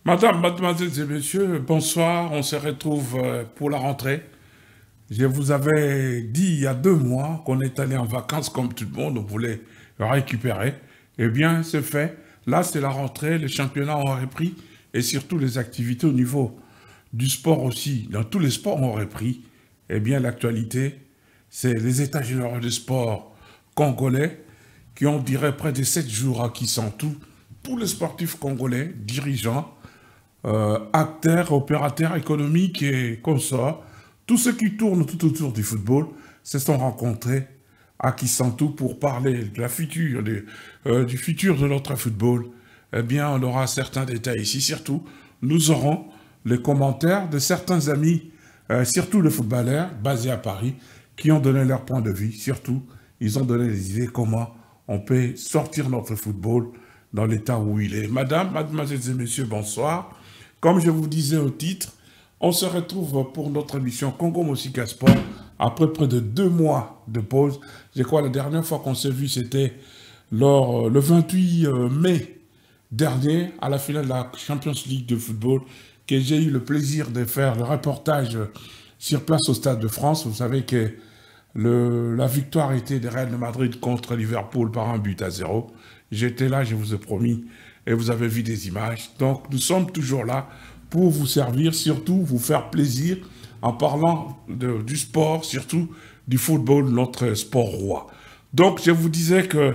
Madame, mademoiselles et messieurs, bonsoir. On se retrouve pour la rentrée. Je vous avais dit il y a 2 mois qu'on est allé en vacances comme tout le monde, on voulait récupérer. Eh bien, c'est fait. Là, c'est la rentrée, les championnats ont repris et surtout les activités au niveau du sport aussi. Dans tous les sports ont repris. Eh bien, l'actualité, c'est les états généraux du sport congolais qui ont duré près de 7 jours à Kisantu. Tous les sportifs congolais, dirigeants, acteurs, opérateurs économiques et consorts, tous ceux qui tournent tout autour du football se sont rencontrés à Kisantu pour parler de la future, du futur de notre football. Eh bien, on aura certains détails ici. Surtout, nous aurons les commentaires de certains amis, surtout les footballeurs basés à Paris, qui ont donné leur point de vue. Surtout, ils ont donné des idées comment on peut sortir notre football dans l'état où il est. Madame, mademoiselles et messieurs, bonsoir. Comme je vous disais au titre, on se retrouve pour notre émission Congo Mosika Sport après près de 2 mois de pause. Je crois que la dernière fois qu'on s'est vu, c'était le 28 mai dernier, à la finale de la Champions League de football, que j'ai eu le plaisir de faire le reportage sur place au Stade de France. Vous savez que la victoire était de Real de Madrid contre Liverpool par 1-0. J'étais là, je vous ai promis, et vous avez vu des images. Donc, nous sommes toujours là pour vous servir, surtout vous faire plaisir en parlant du sport, surtout du football, notre sport roi. Donc, je vous disais que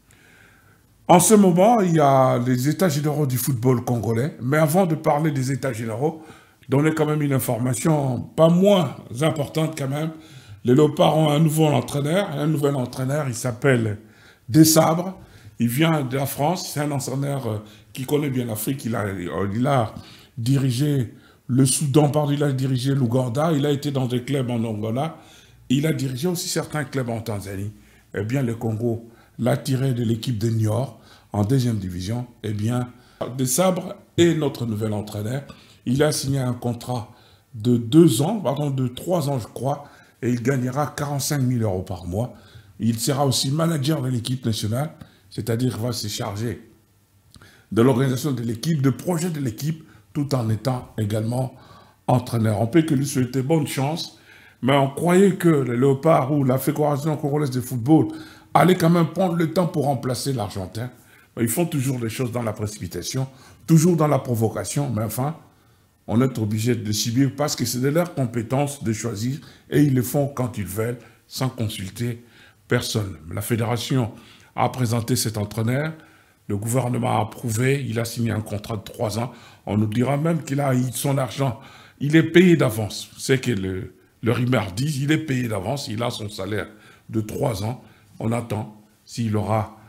en ce moment, il y a les états généraux du football congolais. Mais avant de parler des états généraux, donner quand même une information pas moins importante quand même. Les Léopards ont un nouvel entraîneur, il s'appelle Desabre. Il vient de la France, c'est un entraîneur qui connaît bien l'Afrique. Il a dirigé le Soudan, pardon, il a dirigé l'Ouganda, il a été dans des clubs en Angola, il a dirigé aussi certains clubs en Tanzanie. Eh bien, le Congo l'a tiré de l'équipe de Niort en deuxième division. Eh bien, Desabre est notre nouvel entraîneur. Il a signé un contrat de 2 ans, pardon, de 3 ans, je crois, et il gagnera 45 000 euros par mois. Il sera aussi manager de l'équipe nationale, c'est-à-dire qu'il va se charger de l'organisation de l'équipe, de projet de l'équipe, tout en étant également entraîneur. On peut que lui souhaiter bonne chance, mais on croyait que le Léopard ou la Fédération congolaise de football allait quand même prendre le temps pour remplacer l'Argentin. Ils font toujours les choses dans la précipitation, toujours dans la provocation, mais enfin, on est obligé de subir parce que c'est de leur compétence de choisir et ils le font quand ils veulent, sans consulter personne. La fédération a présenté cet entraîneur, le gouvernement a approuvé, il a signé un contrat de 3 ans. On nous dira même qu'il a son argent, il est payé d'avance. C'est que le rumeur dit, il est payé d'avance, il a son salaire de 3 ans. On attend s'il aura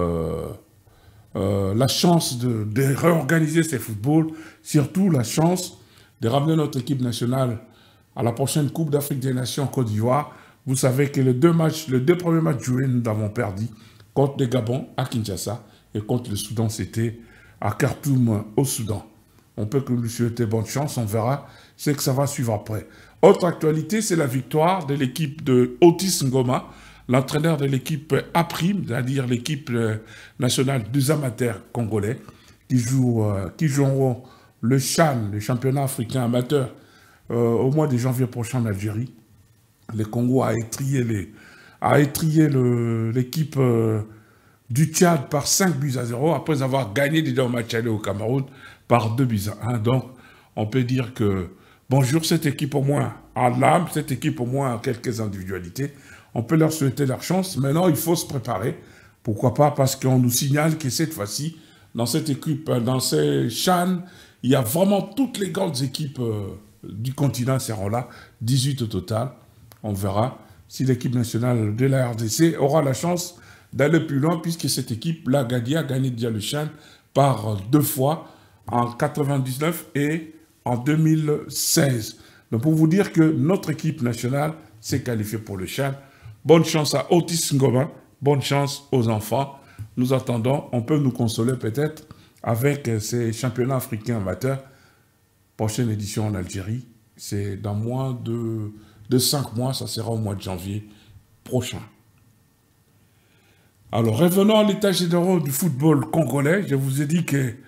la chance de réorganiser ses footballs, surtout la chance de ramener notre équipe nationale à la prochaine Coupe d'Afrique des Nations en Côte d'Ivoire. Vous savez que les 2 premiers matchs joués, nous avons perdu contre le Gabon à Kinshasa et contre le Soudan, c'était à Khartoum au Soudan. On peut que lui souhaiter bonne chance, on verra ce que ça va suivre après. Autre actualité, c'est la victoire de l'équipe de Otis Ngoma, l'entraîneur de l'équipe A', c'est-à-dire l'équipe nationale des amateurs congolais, qui joueront le CHAN, le championnat africain amateur, au mois de janvier prochain en Algérie. Le Congo a étrié l'équipe du Tchad par 5-0 après avoir gagné déjà au match aller au Cameroun par 2-1. Donc, on peut dire que bonjour, cette équipe au moins a l'âme, cette équipe au moins a quelques individualités. On peut leur souhaiter leur chance. Maintenant, il faut se préparer. Pourquoi pas? Parce qu'on nous signale que cette fois-ci, dans cette équipe, dans ces CHAN, il y a vraiment toutes les grandes équipes du continent seront là, 18 au total. On verra si l'équipe nationale de la RDC aura la chance d'aller plus loin, puisque cette équipe, la Gadia, a gagné déjà le CHAN par 2 fois, en 99 et en 2016. Donc pour vous dire que notre équipe nationale s'est qualifiée pour le CHAN. Bonne chance à Otis Ngoma, bonne chance aux enfants. Nous attendons, on peut nous consoler peut-être avec ces championnats africains amateurs. Prochaine édition en Algérie, c'est dans moins de 5 mois, ça sera au mois de janvier prochain. Alors revenons à l'état général du football congolais. Je vous ai dit que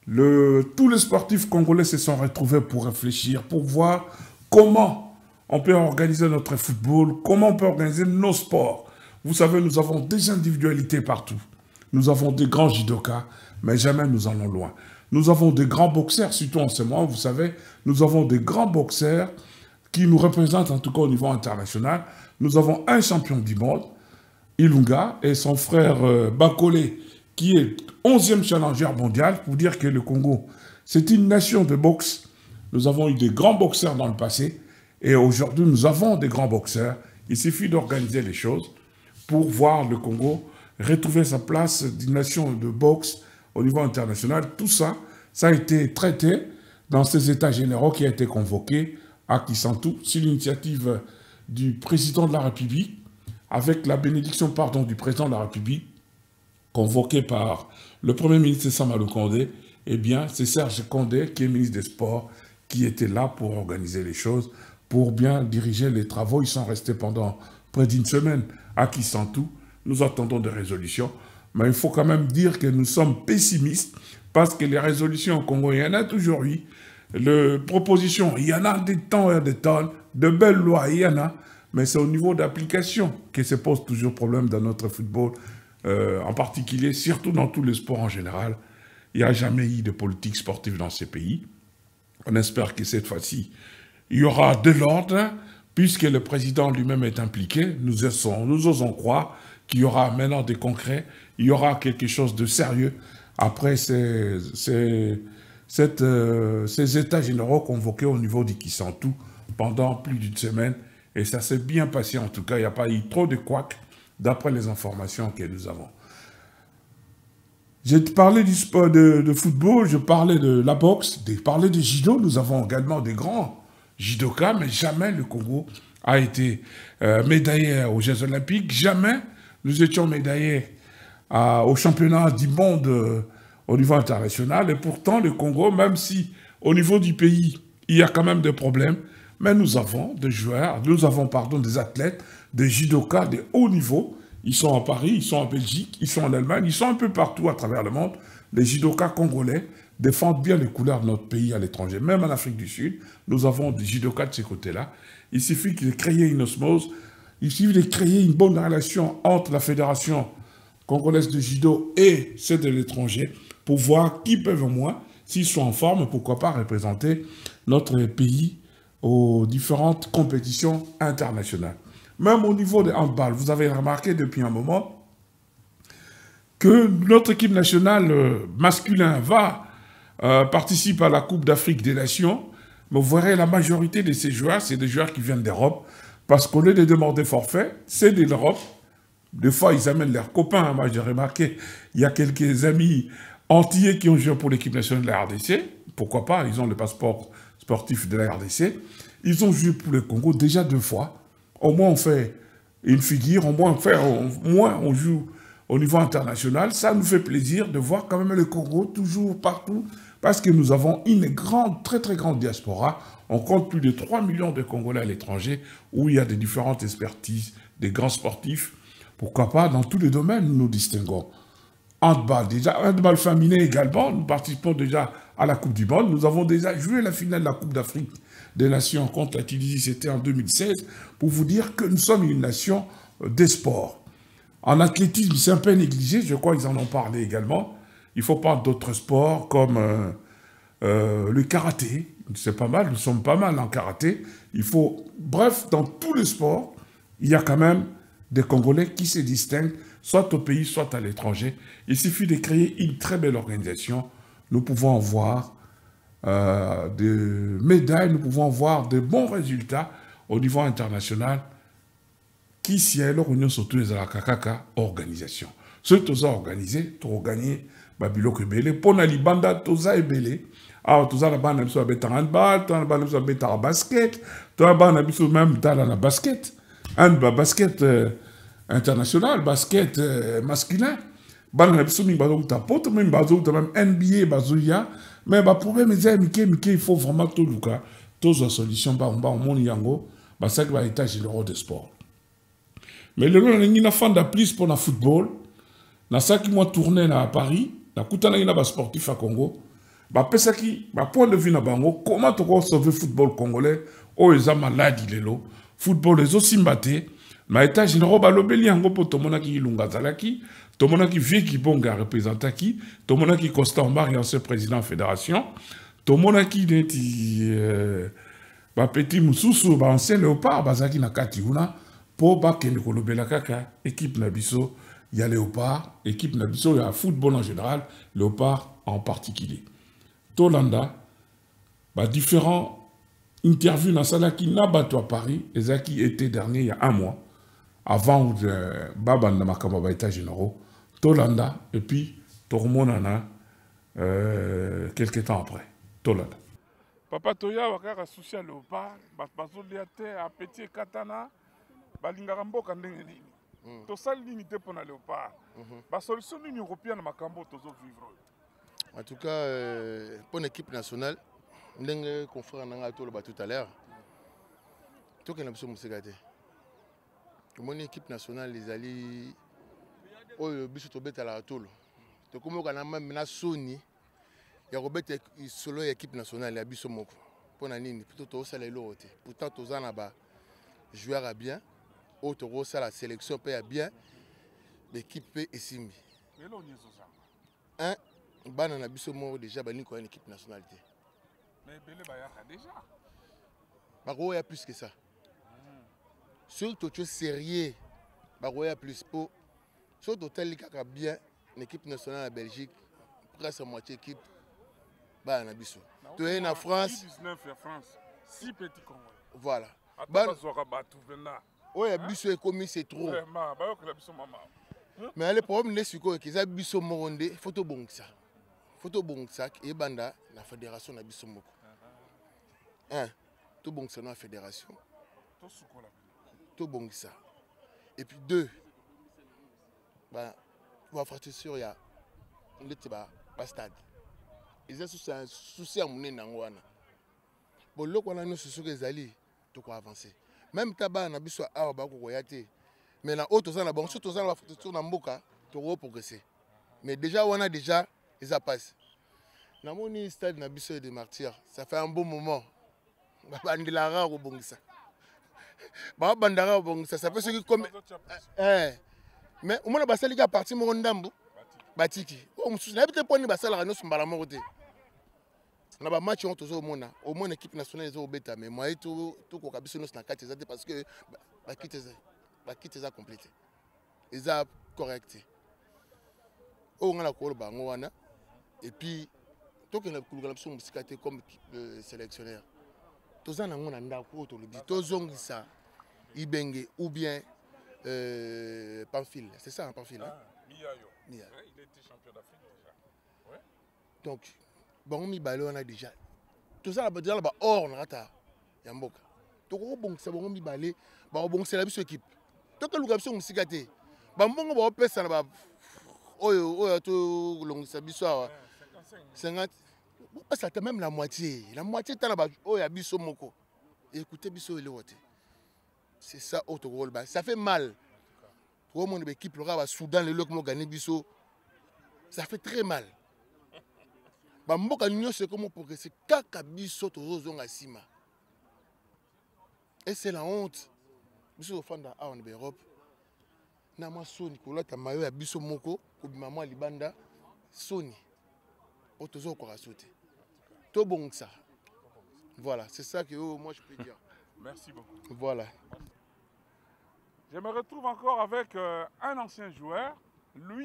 Tous les sportifs congolais se sont retrouvés pour réfléchir, pour voir comment on peut organiser notre football, comment on peut organiser nos sports. Vous savez, nous avons des individualités partout. Nous avons des grands judokas, mais jamais nous allons loin. Nous avons des grands boxeurs, surtout en ce moment, vous savez, nous avons des grands boxeurs qui nous représentent en tout cas au niveau international. Nous avons un champion du monde, Ilunga, et son frère Bakole, qui est 11e challenger mondial, pour dire que le Congo, c'est une nation de boxe. Nous avons eu des grands boxeurs dans le passé, et aujourd'hui, nous avons des grands boxeurs. Il suffit d'organiser les choses pour voir le Congo retrouver sa place d'une nation de boxe au niveau international. Tout ça, ça a été traité dans ces états généraux qui a été convoqué à Kisantu, sur l'initiative du président de la République, avec la bénédiction, du président de la République, convoqué par le Premier ministre Samalou Condé. Eh bien, c'est Serge Condé, qui est ministre des Sports, qui était là pour organiser les choses, pour bien diriger les travaux. Ils sont restés pendant près d'une semaine à Kisantu. Nous attendons des résolutions, mais il faut quand même dire que nous sommes pessimistes, parce que les résolutions au Congo, il y en a toujours eu. Les propositions, il y en a des temps et des tonnes, de belles lois, il y en a, mais c'est au niveau d'application que se pose toujours problème dans notre football, en particulier, surtout dans tous les sports en général. Il n'y a jamais eu de politique sportive dans ces pays. On espère que cette fois-ci, il y aura de l'ordre, puisque le président lui-même est impliqué. Nous osons croire qu'il y aura maintenant des concrets, il y aura quelque chose de sérieux après ces états généraux convoqués au niveau du Kisantu pendant plus d'une semaine. Et ça s'est bien passé en tout cas, il n'y a pas eu trop de couacs d'après les informations que nous avons. J'ai parlé du sport de football, je parlais de la boxe, j'ai parlé de judo. Nous avons également des grands judokas, mais jamais le Congo a été médaillé aux Jeux Olympiques. Jamais nous étions médaillés au championnat du monde au niveau international. Et pourtant, le Congo, même si au niveau du pays, il y a quand même des problèmes, mais nous avons des joueurs, des athlètes, des judokas de haut niveau. Ils sont à Paris, ils sont en Belgique, ils sont en Allemagne, ils sont un peu partout à travers le monde. Les judokas congolais défendent bien les couleurs de notre pays à l'étranger. Même en Afrique du Sud, nous avons des judokas de ces côtés-là. Il suffit de créer une osmose, il suffit de créer une bonne relation entre la Fédération congolaise de judo et celle de l'étranger pour voir qui peuvent au moins, s'ils sont en forme, pourquoi pas représenter notre pays aux différentes compétitions internationales. Même au niveau des handball, vous avez remarqué depuis un moment que notre équipe nationale masculin participe à la Coupe d'Afrique des Nations, mais vous verrez la majorité de ces joueurs, c'est des joueurs qui viennent d'Europe, parce qu'au lieu de demander forfait, c'est de l'Europe. Des fois, ils amènent leurs copains. Moi, j'ai remarqué, il y a quelques amis antillais qui ont joué pour l'équipe nationale de la RDC. Pourquoi pas, ils ont le passeport sportif de la RDC. Ils ont joué pour le Congo déjà 2 fois. Au moins, on fait une figure, au moins, on joue au niveau international. Ça nous fait plaisir de voir quand même le Congo toujours partout, parce que nous avons une grande, très très grande diaspora. On compte plus de 3 millions de Congolais à l'étranger, où il y a des différentes expertises, des grands sportifs. Pourquoi pas, dans tous les domaines, nous nous distinguons. Handball, déjà, handball féminin également, nous participons déjà à la Coupe du Monde. Nous avons déjà joué la finale de la Coupe d'Afrique des Nations contre la Tunisie, c'était en 2016, pour vous dire que nous sommes une nation des sports. En athlétisme, c'est un peu négligé, je crois qu'ils en ont parlé également. Il faut parler d'autres sports comme le karaté, c'est pas mal, nous sommes pas mal en karaté. Bref, dans tous les sports, il y a quand même des Congolais qui se distinguent, soit au pays, soit à l'étranger. Il suffit de créer une très belle organisation. Nous pouvons avoir des médailles, nous pouvons avoir de bons résultats au niveau international qui sied l'Union surtout les Alakakaka organisation. Ceux qui ont organisé, pour gagner Babilo Kebele, pour la Libanda, Toza et Belé. Alors, Toza la bande a bet en handball, Toza la bande a bet en basket, Toza la bande a même dans la basket. Un basket international, basket masculin. Bana na biso mingi bazokuta poto même bazokuta même NBA bazoya mais ba problème eza mike il faut vraiment tout luka tous solution ba omoni yango basaki ba état généraux de sport. Mais le long na fanda plus pour na football na saki moi tourner na Paris na kutana ina ba sportif à Congo Bah, pesaki, bah, point de vue na bango, comment tu sauver le football congolais, oh, ils ont maladie, lelo. Football, les aussi mbaté, ma état général, bah, l'obéli, en gros, pour tout le monde qui l'ungazalaki, tout le monde qui vit qui bonga représentaki, tout le monde qui constant mari, ancien président de la fédération, tout le monde qui est, bah, petit moussousou, bah, ancien léopard, bah, zaki na kati una, pour bah, kende kolobela kaka, équipe nabiso, il y a léopard, équipe nabiso, il y a football en général, léopard en particulier. Tolanda, bah, différents interviews dans la qui n'a pas à Paris, et ça qui était dernier il y a un mois, avant Baba Namakamba état généraux, Tolanda, et puis Tormonana, quelques temps après. Tolanda. Papa Toya, wakaka souci à léopard, bazo liate à petit katana, balingarambo kandengeni. To sal limité pour la léopard. La solution européenne à Makambo, toujours vivre. En tout cas, pour une équipe nationale, nous confrère tout à l'heure. Tout le monde a mon équipe nationale, les alliés, le but est à la tour. Donc, comme on a même Sony, il y a solo équipe nationale, il y a Bissomoko. Pour Nanini, plutôt ça les lots. Pourtant, tous en bas, joueur à bien, autre ça la sélection paye bien, l'équipe est Simi. Un, Bana na biso mo déjà bani ko une équipe nationalité. Mais Belé Bayaka déjà. Bako ya plus que ça. Surtout tu es sérieux. Bako ya plus pour surtout tel kaka bien une équipe nationale en Belgique presque moitié équipe bana na biso. Tu es en France 19 France. 6 petits Congolais. Voilà. Ban soka batu vena. Ouais biso est commis c'est trop. Vraiment, ba yo la biso mama. Mais le problème n'est que ça biso moronde photo bon ça. Photo bon sac et banda la fédération na biso moko. Un, tout bon ça na fédération. Tout bon ça. Et puis deux, bah va faire sûr ya ndeti ba stade. Ils ont un souci à mon nangwana. Bon loko wana no souci que zali to ko avancer. Même taba na biso awa ba ko yate. Mais na auto ça na bon surtout ça va faire tour na mboka to progresser. Mais déjà on a déjà et ça passe. Dans mon stade Nabiso et des Martyrs, ça fait un bon moment. Bandera au Bongisa. Bandera au Bongisa, ça fait ce qui comme. Mais au moins, il y a parti mon ndambu. Batiki. On n'a pas de basal à nous sur la morte. On a un match entre eux au moins l'équipe nationale est au bêta. Mais moi, tout au Kabiso nous n'a qu'à parce que Bakit les a complété. Ils ont correcté. On a la cour bangoana. Et puis, tout le monde a comme sélectionneur. Tous en ont un d'accord, tout le dit. Tous ont ça. Ibenge ou bien Pamphile. C'est ça, un Pamphile. Mia. Il était champion d'Afrique déjà. Ouais. Donc, bon, on a déjà. Tout ça, déjà là-bas, hors, on a rata. Yamboka. Tout le monde a bon, balé. Bon, c'est la même équipe. Tout le monde a bon, c'est gâté. Bon, on peut ça là-bas. Oh, tout le monde a bon. 50. Ça fait même la moitié. La moitié de la oh, il y a biso moko. Écoutez, biso il est. C'est ça, autre rôle. Ça fait mal. Pour mon équipe, le Soudan, le Lok gagné biso. Ça fait très mal. Mboka Nyon, c'est comment progresser. Kaka biso, to à Sima. Et c'est la honte. Biso au fond en Europe. Nama Sony, Kola Tamayo, biso moko, ou maman Libanda, Sony. Toujours encore à sauter. Tout bon que ça. Voilà, c'est ça que moi je peux dire. Merci beaucoup. Voilà. Je me retrouve encore avec un ancien joueur. Lui,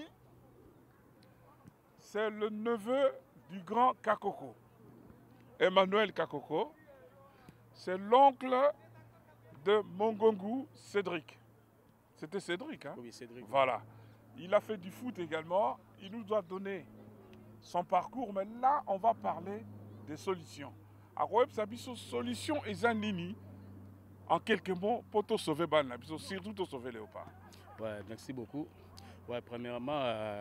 c'est le neveu du grand Kakoko. Emmanuel Kakoko. C'est l'oncle de Mongongu Cédric. C'était Cédric, hein? Oui, Cédric. Voilà. Il a fait du foot également. Il nous doit donner son parcours, mais là, on va parler des solutions. À Roeb Sabiso, solution et Zanini, en quelques mots, pour te sauver Balnabiso, surtout te sauver Léopard. Ouais, merci beaucoup. Ouais, premièrement,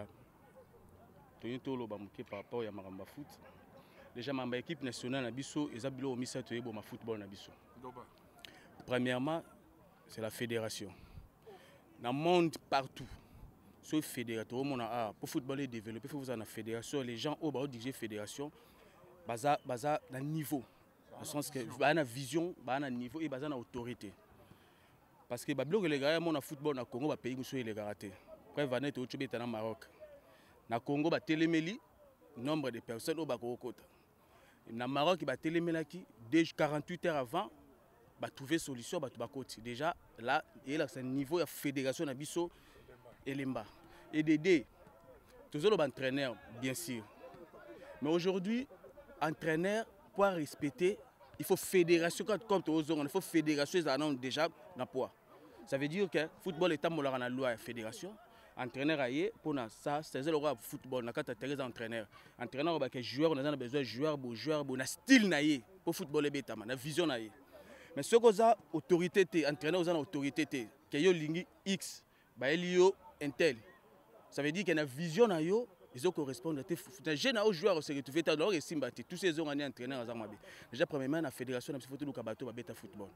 par rapport à Maramba Foot. Déjà, ma équipe nationale, Nabiso, ils ont mis ça au football. Nabiso. Premièrement, c'est la fédération. Dans le monde, partout. Sur fédération, pour footballer développer, il faut vous avoir une fédération. Les gens au bas diriger fédération, baza na niveau. Dans le sens que baza na vision, baza na niveau et baza na autorité. Parce que babilo les gars mon football na Congo ba pays muso les garaté. Après Vanette au Tchobeta na Maroc. Na Congo ba téléméli nombre de personnes au bakokota. Na Maroc ba télémelaki dès 48 heures avant ba trouver solution ba bakoti. Déjà là et là c'est un niveau de fédération na biso Elemba. Et Dédé toujours l'entraîneur bien sûr. Mais aujourd'hui entraîneur pour respecter, il faut fédération comme il faut fédération déjà dans poids. Ça veut dire que le football est dans la loi de fédération. Entraîneur aillé pour ça, c'est le football. On a quand entraîneur. Entraîneur que joueur, on a besoin de joueur, on a style naïe pour football bêta, on a vision naïe. Mais ce qu'on a autorité, entraîneur on a autorité, que yo lingi X, ba elio intel. Ça veut dire qu'il y a une vision naïe. Ils ont correspondre à des jeunes joueurs se retrouver dans le Simba tous ces ans années entraîneurs à Zamabe. Déjà premièrement la fédération n'a pas fait tout le cabato beta football.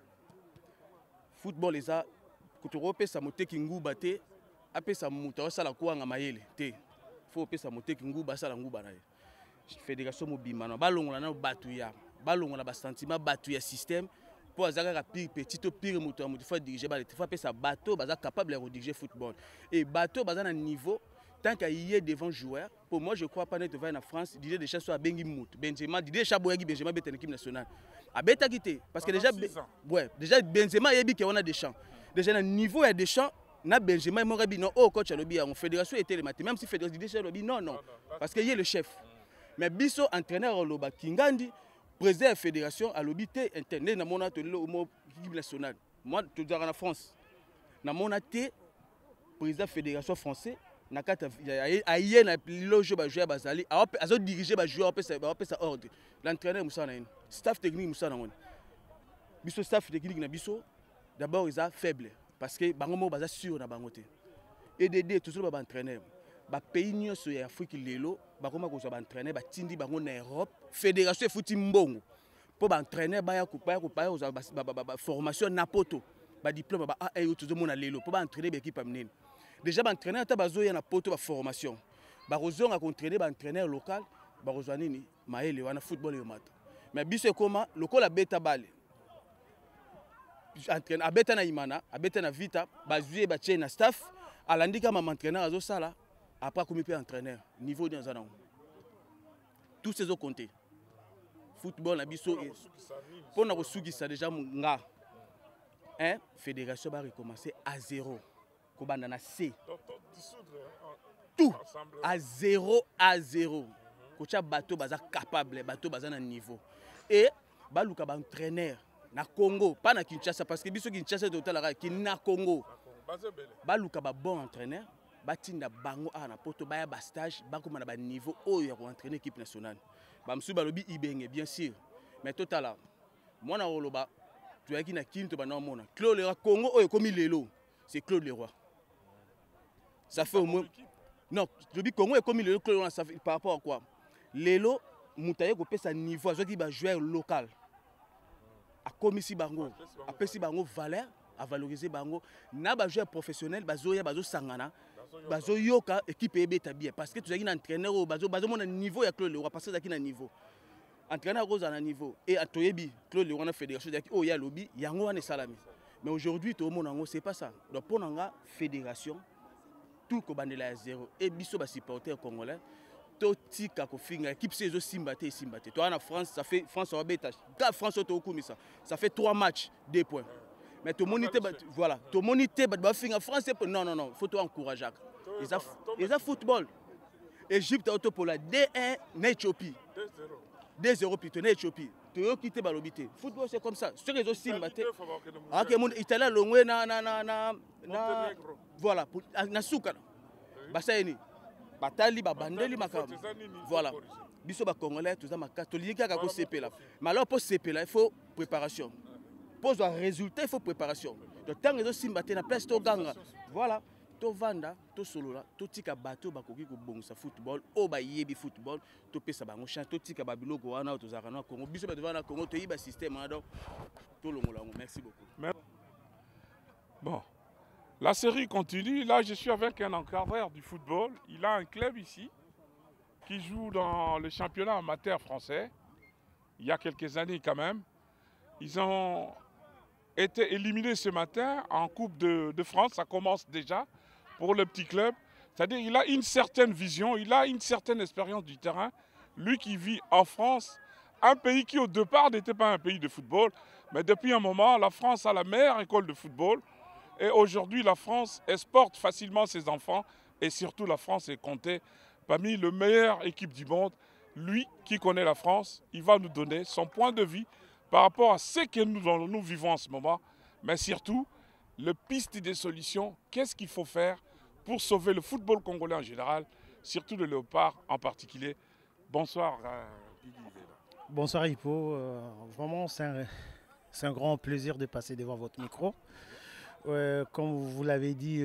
Football les a quand tu repères ça monter kingu baté après ça monter ça la quoi ngamayele té. Faut repères ça monter kingu basa la nguba na. Fédération mobima na balongola na batuya. Balongola ba sentiment batuya système pour azaka pire petit au pire moto moto faut diriger balle. Faut appeler ça bateau baza capable de diriger football. Et bateau baza na niveau tant qu'il y ait devant joueur, pour moi je crois pas net devant en France, Didier Deschamps soit Bengi Mout, Benzema, Didier Deschamps Boyagi Benzema bête en équipe nationale. A bête quitté parce que déjà Benzema yebi que on a Deschamps. Déjà le niveau est Deschamps, na Benzema mo rebi non oh coach lobi en fédération était les matins même si fédération Didier lobi non parce qu'il y a le chef. Mais biso entraîneur loba Kingandi président de la fédération a lobité interne na mon atelier au équipe nationale. Moi tu dis en France. Na mon atelier président de la fédération française nakata aye na loge ba joueur bazali azo diriger ba joueur pe ça ordre l'entraîneur musa na staff technique musa na on biso staff technique na biso d'abord ils a faible parce que bango mo baza sûr na bango te et Dédé toujours ba entraîneur ba pays nyonso ya Afrique lelo ba koma ko ba entraîneur ba tindi bango na Europe fédération foot mbongo pour ba entraîneur ba ya ko ba formation na poto ba diplôme ba AEO toujours mona lelo pour ba entraîner ba équipe amnene. Déjà, l'entraîneur a une formation. Il a entraîné l'entraîneur local, il a rejoint le football et le mat. Mais c'est comment le col a bêta balle. A bêta na imana, a bêta na vita, bazué baché na staff, à l'indika ma entraîneur a sala, après comme il entraîneur, niveau dans un an. Tous ces autres comptés. Football na biso pour na resuki ça déjà nga. Hein, fédération va recommencer à zéro. Kobanda C. Tout à 0 à 0. Kocha bateau baza capable, bateau baza na niveau. Et baluka ba entraîneur na Congo, pas na Kinshasa parce que biso Kinshasa total ki na Congo. Baluka ba bon entraîneur, batinda bango a na poto ba ya ba stage, ba koma na ba niveau oyo ya entraîner équipe nationale. Ba msu balobi ibenge bien sûr. Mais total moi na roloba tu as qui na Kinto ba na mona. Claude Leroy Congo oyo komi lelo, c'est Claude Leroy. Ça fait au moins. Non, je dis Congo est comme le Claude par rapport à quoi? Lelo, Moutaye ko pesa niveau, zo ki ba joueur local. A komisi bango, a pesi bango valeur, a valoriser bango. Na ba joueur professionnel, bazo ya bazo sangana, bazo yoka équipe ebeta bien parce que tu as un entraîneur bazo mon niveau ya Claude Leroy parce que zaki na niveau. Entraîneur rose na niveau et atoyebi Claude Leroy na fédération zaki oh ya lobby yango wana salami. Mais aujourd'hui tout le monde c'est pas ça. Donc pour nanga fédération tout kobandela à zéro et biso ba supporter congolais to tika ko finga équipe c'est Simbate. Toi en France ça fait France au bêta France to komisa ça fait 3 matchs 2 points mais to monité voilà to monité ba finga France non faut toi encourager ils a football Égypte auto pour la D1 na Éthiopie 2-0 plutôt na Éthiopie to quitter balobité football c'est comme ça ce réseau Simbate OK mon italien longwe na voilà na suka basaini batali babandeli makam voilà biso ba congolais tout ça ma catholique ka ko sepela mais alors pour sepela il faut préparation pour un résultat il faut préparation donc tant que Simbate na place to ganga voilà to vanda to solola to tika bato bakoki ko bongisa football o ba yebi football to pesa bango chan to tika babiloko wana to zaka na Congo biso ba devant na Congo to yiba système donc to longola. Merci beaucoup. Bon. La série continue. Là, je suis avec un encadreur du football. Il a un club ici. qui jouent dans le championnat amateur français, il y a quelques années quand même. Ils ont été éliminés ce matin en Coupe de France, ça commence déjà pour le petit club. C'est-à-dire qu'il a une certaine vision, il a une certaine expérience du terrain. Lui qui vit en France, un pays qui au départ n'était pas un pays de football, mais depuis un moment, la France a la meilleure école de football. Et aujourd'hui, la France exporte facilement ses enfants et surtout la France est comptée parmi les meilleures équipes du monde. Lui qui connaît la France, il va nous donner son point de vue par rapport à ce que nous vivons en ce moment, mais surtout, les pistes des solutions, qu'est-ce qu'il faut faire pour sauver le football congolais en général, surtout le léopard en particulier. Bonsoir Guigui. Bonsoir Hippo, vraiment c'est un grand plaisir de passer devant votre micro. Comme vous l'avez dit,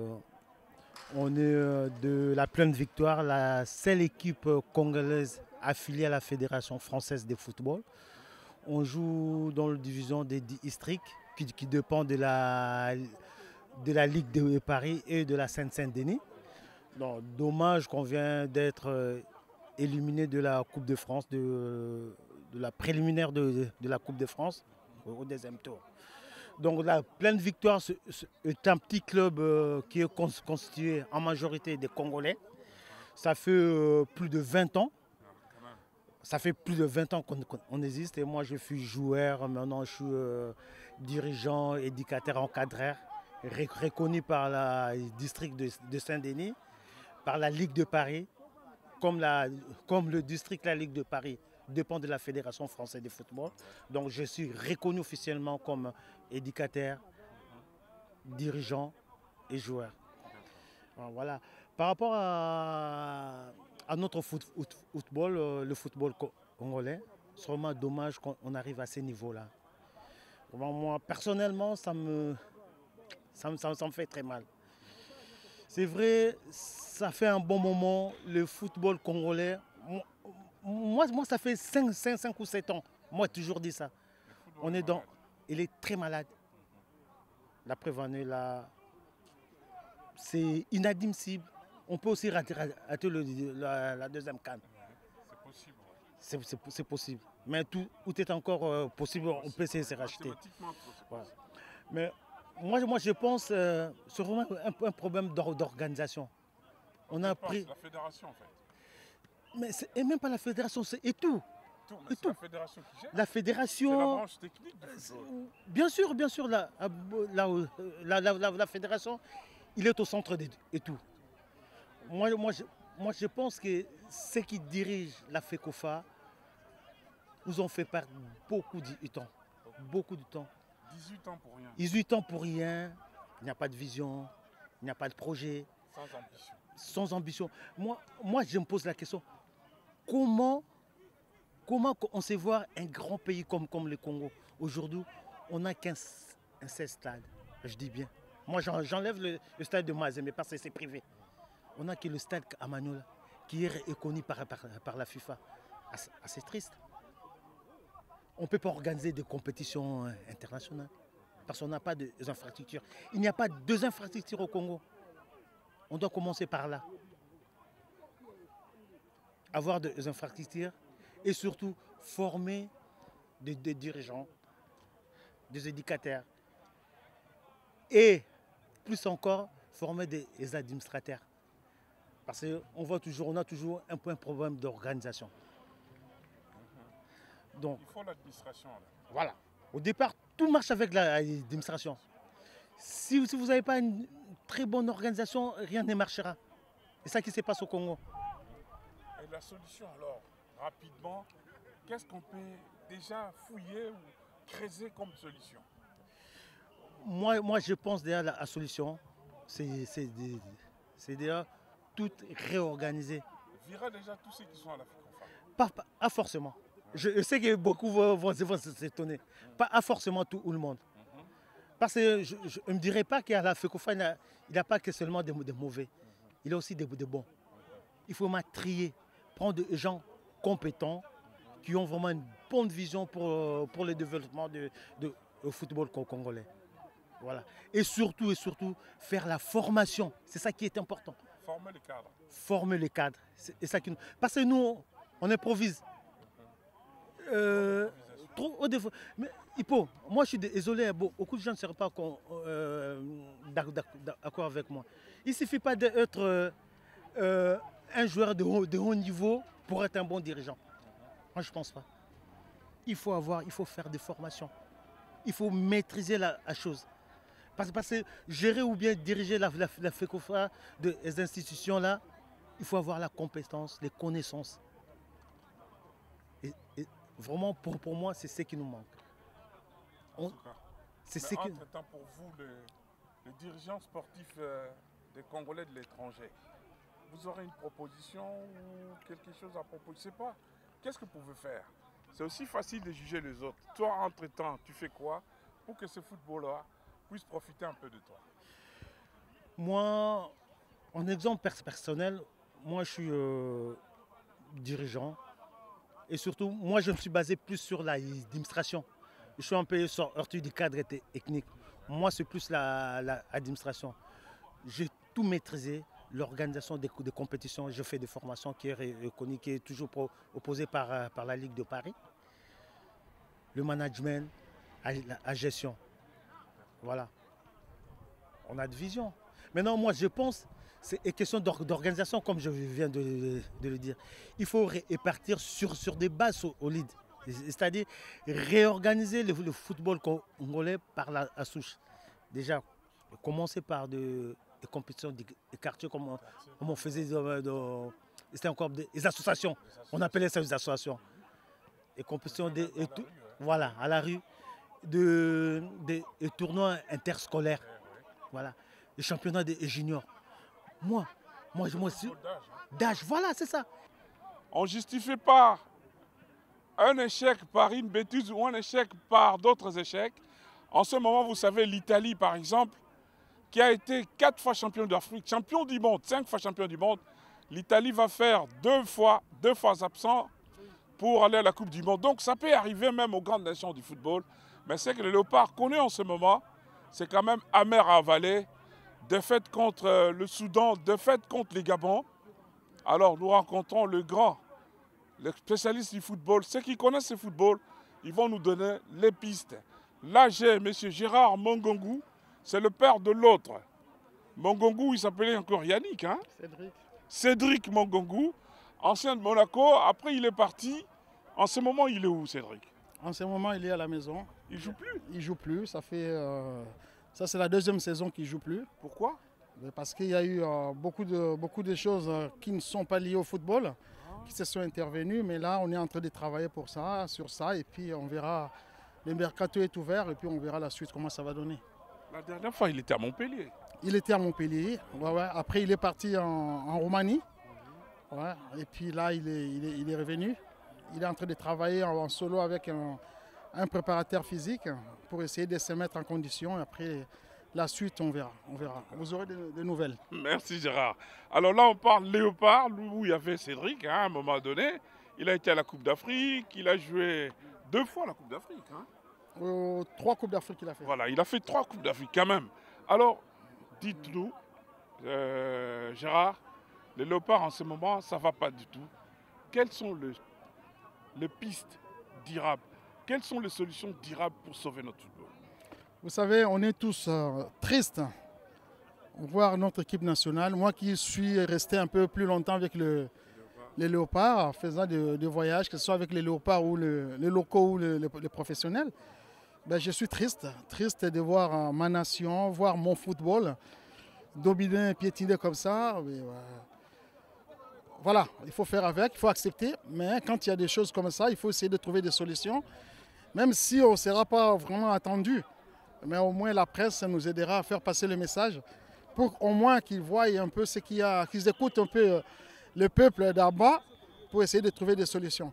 on est de la Pleine Victoire, la seule équipe congolaise affiliée à la Fédération française de football. On joue dans la division des districts qui dépend de la Ligue de Paris et de la Seine-Saint-Denis. Dommage qu'on vient d'être éliminé de la Coupe de France, de la préliminaire de la Coupe de France au deuxième tour. Donc la Pleine Victoire est un petit club qui est constitué en majorité des Congolais. Ça fait plus de 20 ans. Ça fait plus de 20 ans qu'on existe et moi je suis joueur, maintenant je suis dirigeant, éducateur, encadreur, reconnu par le district de Saint-Denis, par la Ligue de Paris, comme le district, la Ligue de Paris dépend de la Fédération française de football. Donc je suis reconnu officiellement comme éducateur, dirigeant et joueur. Voilà. Par rapport à notre football, le football congolais, c'est vraiment dommage qu'on arrive à ce niveau-là. Moi, personnellement, ça me fait très mal. C'est vrai, ça fait un bon moment, le football congolais. Moi ça fait 5 ou 7 ans. Moi, j'ai toujours dit ça. Il est très malade. La preuve en est là. C'est inadmissible. On peut aussi rater la deuxième CAN. C'est possible. C'est possible. Mais tout est encore possible. On peut essayer de se racheter. Voilà. Mais moi, je pense que c'est vraiment un problème d'organisation. On a pris. La fédération, en fait. Et même pas la fédération, c'est tout. C'est la fédération qui gère. La fédération. C'est la branche technique du football. Bien sûr, la fédération, il est au centre de tout. Moi, je pense que ceux qui dirigent la FECOFA nous ont fait perdre beaucoup de temps. Beaucoup de temps. 18 ans pour rien. 18 ans pour rien. Il n'y a pas de vision, il n'y a pas de projet. Sans ambition. Sans ambition. Moi, je me pose la question, comment concevoir un grand pays comme le Congo? Aujourd'hui, on n'a qu'un seul stade, je dis bien. Moi, j'enlève le stade de Mazembe parce que c'est privé. On n'a que le stade à Manola, qui est reconnu par la FIFA. C'est triste. On ne peut pas organiser des compétitions internationales parce qu'on n'a pas d'infrastructures. Il n'y a pas deux infrastructures au Congo. On doit commencer par là. Avoir des infrastructures et surtout former des dirigeants, des éducateurs et plus encore former des administrateurs. Parce qu'on a toujours un problème d'organisation. Donc, il faut l'administration. Voilà. Au départ, tout marche avec l'administration. Si vous n'avez pas une très bonne organisation, rien ne marchera. C'est ça qui se passe au Congo. Et la solution alors, rapidement, qu'est-ce qu'on peut déjà fouiller ou creuser comme solution? Moi, je pense déjà la solution, c'est déjà tout réorganiser. Vira déjà tous ceux qui sont à la FECOFA. Pas forcément. Je sais que beaucoup vont s'étonner. Pas forcément tout le monde. Parce que je ne me dirais pas qu'à la FECOFA, il n'y a pas que seulement des mauvais. Il y a aussi des bons. Il faut trier, prendre des gens compétents qui ont vraiment une bonne vision pour le développement du football congolais. Voilà. Et surtout, faire la formation. C'est ça qui est important. Former les cadres. Former les cadres. C'est ça qui nous... Parce que nous, on improvise. Trop au défaut. Mais Hippo, moi je suis désolé, beaucoup de gens ne seraient pas d'accord avec moi. Il ne suffit pas d'être un joueur de haut niveau pour être un bon dirigeant. Moi je ne pense pas. Il faut faire des formations. Il faut maîtriser la chose. Parce que gérer ou bien diriger la FECOFA des institutions là, il faut avoir la compétence, les connaissances. Et vraiment, pour moi, c'est ce qui nous manque. Entre-temps, pour vous, les dirigeants sportifs des Congolais de l'étranger, vous aurez une proposition ou quelque chose à proposer? Je ne sais pas. Qu'est-ce que vous pouvez faire? C'est aussi facile de juger les autres. Toi, entre-temps, tu fais quoi pour que ce football-là puisse profiter un peu de toi? Moi, en exemple personnel, moi je suis dirigeant. Et surtout, moi je me suis basé plus sur l'administration. Je suis un peu sorti du cadre technique. Moi, c'est plus l'administration. J'ai tout maîtrisé, l'organisation des compétitions. Je fais des formations qui est reconnue, qui est toujours opposée par la Ligue de Paris. Le management, la gestion. Voilà. On a de vision. Maintenant, moi, je pense, c'est une question d'organisation, comme je viens de le dire. Il faut répartir sur des bases solides. C'est-à-dire réorganiser le football congolais par la souche. Déjà, commencer par des compétitions des quartiers, comme on faisait, c'était encore des associations. On appelait ça des associations. Des compétitions, voilà, à la rue, des tournois interscolaires. Voilà, les championnats des juniors. Moi suis d'âge, voilà, c'est ça. On ne justifie pas un échec par une bêtise ou un échec par d'autres échecs. En ce moment, vous savez, l'Italie, par exemple, qui a été 4 fois champion d'Afrique, champion du monde, 5 fois champion du monde, l'Italie va faire 2 fois absent pour aller à la Coupe du Monde. Donc ça peut arriver même aux grandes nations du football. Mais c'est que le Léopard connaît en ce moment, c'est quand même amer à avaler. Défaite contre le Soudan, défaite contre les Gabons. Alors nous rencontrons le spécialiste du football. Ceux qui connaissent le football, ils vont nous donner les pistes. Là, j'ai M. Gérard Mongongu, c'est le père de l'autre. Mongongu, il s'appelait encore Yannick. Hein? Cédric Mongongu, ancien de Monaco. Après, il est parti. En ce moment, il est où, Cédric? En ce moment, il est à la maison. Il joue plus? Il joue plus. Ça fait... Ça, c'est la 2e saison qu'il ne joue plus. Pourquoi? Parce qu'il y a eu beaucoup de choses qui ne sont pas liées au football, qui se sont intervenues. Mais là, on est en train de travailler sur ça. Et puis, on verra. Le mercato est ouvert et puis on verra la suite, comment ça va donner. La dernière fois, il était à Montpellier. Il était à Montpellier. Ouais. Après, il est parti en Roumanie. Ouais. Et puis là, il est revenu. Il est en train de travailler en solo avec un préparateur physique pour essayer de se mettre en condition. Et après, la suite, on verra. Vous aurez des nouvelles. Merci Gérard. Alors là, on parle Léopard, où il y avait Cédric, hein, à un moment donné. Il a été à la Coupe d'Afrique, il a joué 2 fois la Coupe d'Afrique. Hein. 3 Coupes d'Afrique qu'il a fait. Voilà, il a fait 3 Coupes d'Afrique quand même. Alors, dites-nous, Gérard, les Léopards en ce moment, ça ne va pas du tout. Quelles sont les pistes durables? Quelles sont les solutions durables pour sauver notre football? Vous savez, on est tous tristes de voir notre équipe nationale. Moi qui suis resté un peu plus longtemps avec les Léopards, faisant des voyages, que ce soit avec les Léopards ou les locaux ou les professionnels, ben, je suis triste de voir ma nation, voir mon football dominé, piétiné comme ça. Mais, voilà, il faut faire avec, il faut accepter. Mais quand il y a des choses comme ça, il faut essayer de trouver des solutions. Même si on ne sera pas vraiment attendu. Mais au moins la presse nous aidera à faire passer le message pour au moins qu'ils voient un peu ce qu'il y a, qu'ils écoutent un peu le peuple d'en-bas pour essayer de trouver des solutions.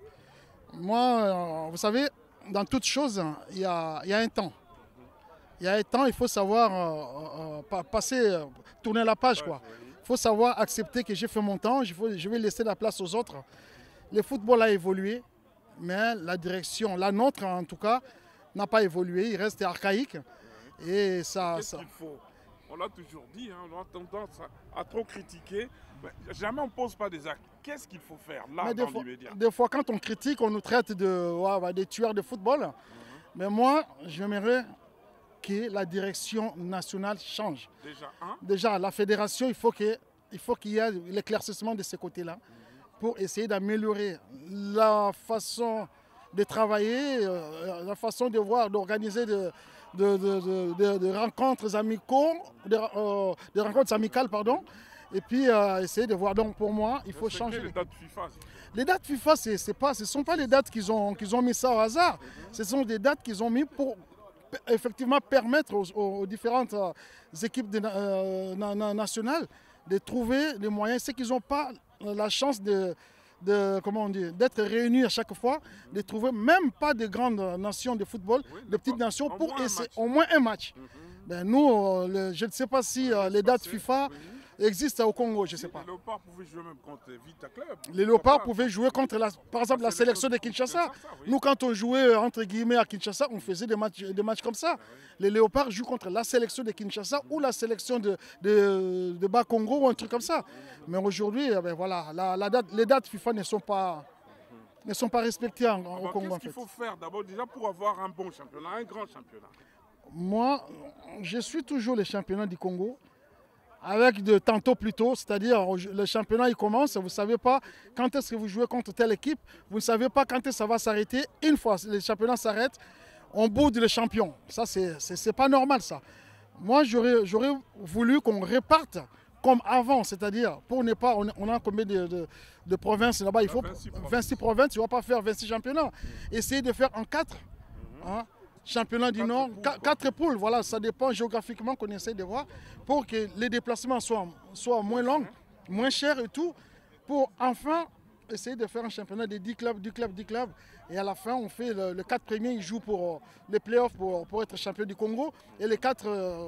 Moi, vous savez, dans toute chose, il y a un temps. Il y a un temps, il faut savoir tourner la page, quoi. Il faut savoir accepter que j'ai fait mon temps, je vais laisser la place aux autres. Le football a évolué, mais la direction, la nôtre en tout cas, n'a pas évolué, il reste archaïque. Et ça, Qu'est-ce qu'il faut on l'a toujours dit, hein, on a tendance à trop critiquer. Mais jamais on ne pose pas des actes. Qu'est-ce qu'il faut faire là, dans l'immédiat? Des fois, quand on critique, on nous traite de tueurs de football. Mais moi, j'aimerais que la direction nationale change. Déjà, la fédération, il faut qu'il y ait l'éclaircissement de ce côté-là pour essayer d'améliorer la façon de travailler, la façon de voir, d'organiser de rencontres amicaux, de rencontres amicales, pardon. Et puis essayer de voir. Donc pour moi, il faut changer. Les dates FIFA. Les dates FIFA, ce ne sont pas les dates qu'ils ont mis ça au hasard. Ce sont des dates qu'ils ont mis pour effectivement permettre aux différentes équipes nationales de trouver les moyens. C'est qu'ils n'ont pas la chance d'être réunis à chaque fois, de trouver même pas de grandes nations de football, de petites nations, pour essayer au moins un match. Ben nous, je ne sais pas si les dates FIFA existent au Congo, je ne sais pas. Les Léopards pouvaient jouer même contre Vita Club. Les Léopards pouvaient jouer contre, par exemple, la sélection de Kinshasa. Nous, quand on jouait, entre guillemets, à Kinshasa, on faisait des matchs comme ça. Les Léopards jouent contre la sélection de Kinshasa ou la sélection de Bas-Congo ou un truc comme ça. Mais aujourd'hui, ben voilà, les dates FIFA ne sont pas respectées au Congo. Qu'est-ce qu'il faut faire d'abord déjà pour avoir un bon championnat, un grand championnat? Moi, je suis toujours le championnat du Congo. Avec de tantôt plus tôt, c'est-à-dire le championnat il commence, vous ne savez pas quand est-ce que vous jouez contre telle équipe, vous ne savez pas quand est-ce que ça va s'arrêter. Une fois le championnat s'arrête, on boude le champion. Ça, c'est pas normal ça. Moi, j'aurais voulu qu'on reparte comme avant, c'est-à-dire pour ne pas, on a combien de provinces là-bas, il faut 26 provinces, tu ne vas pas faire 26 championnats. Essayez de faire en 4. Hein. Championnat du Nord, 4 poules, voilà, ça dépend géographiquement qu'on essaie de voir pour que les déplacements soient moins longs, moins chers et tout, pour enfin essayer de faire un championnat de 10 clubs. Et à la fin, on fait les 4 premiers, ils jouent pour les playoffs pour être champion du Congo. Et les 4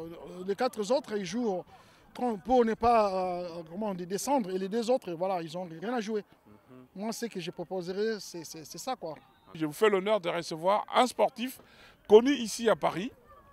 autres, ils jouent pour ne pas descendre. Et les 2 autres, voilà, ils n'ont rien à jouer. Moi, ce que je proposerais, c'est ça, quoi. Je vous fais l'honneur de recevoir un sportif connu ici à Paris.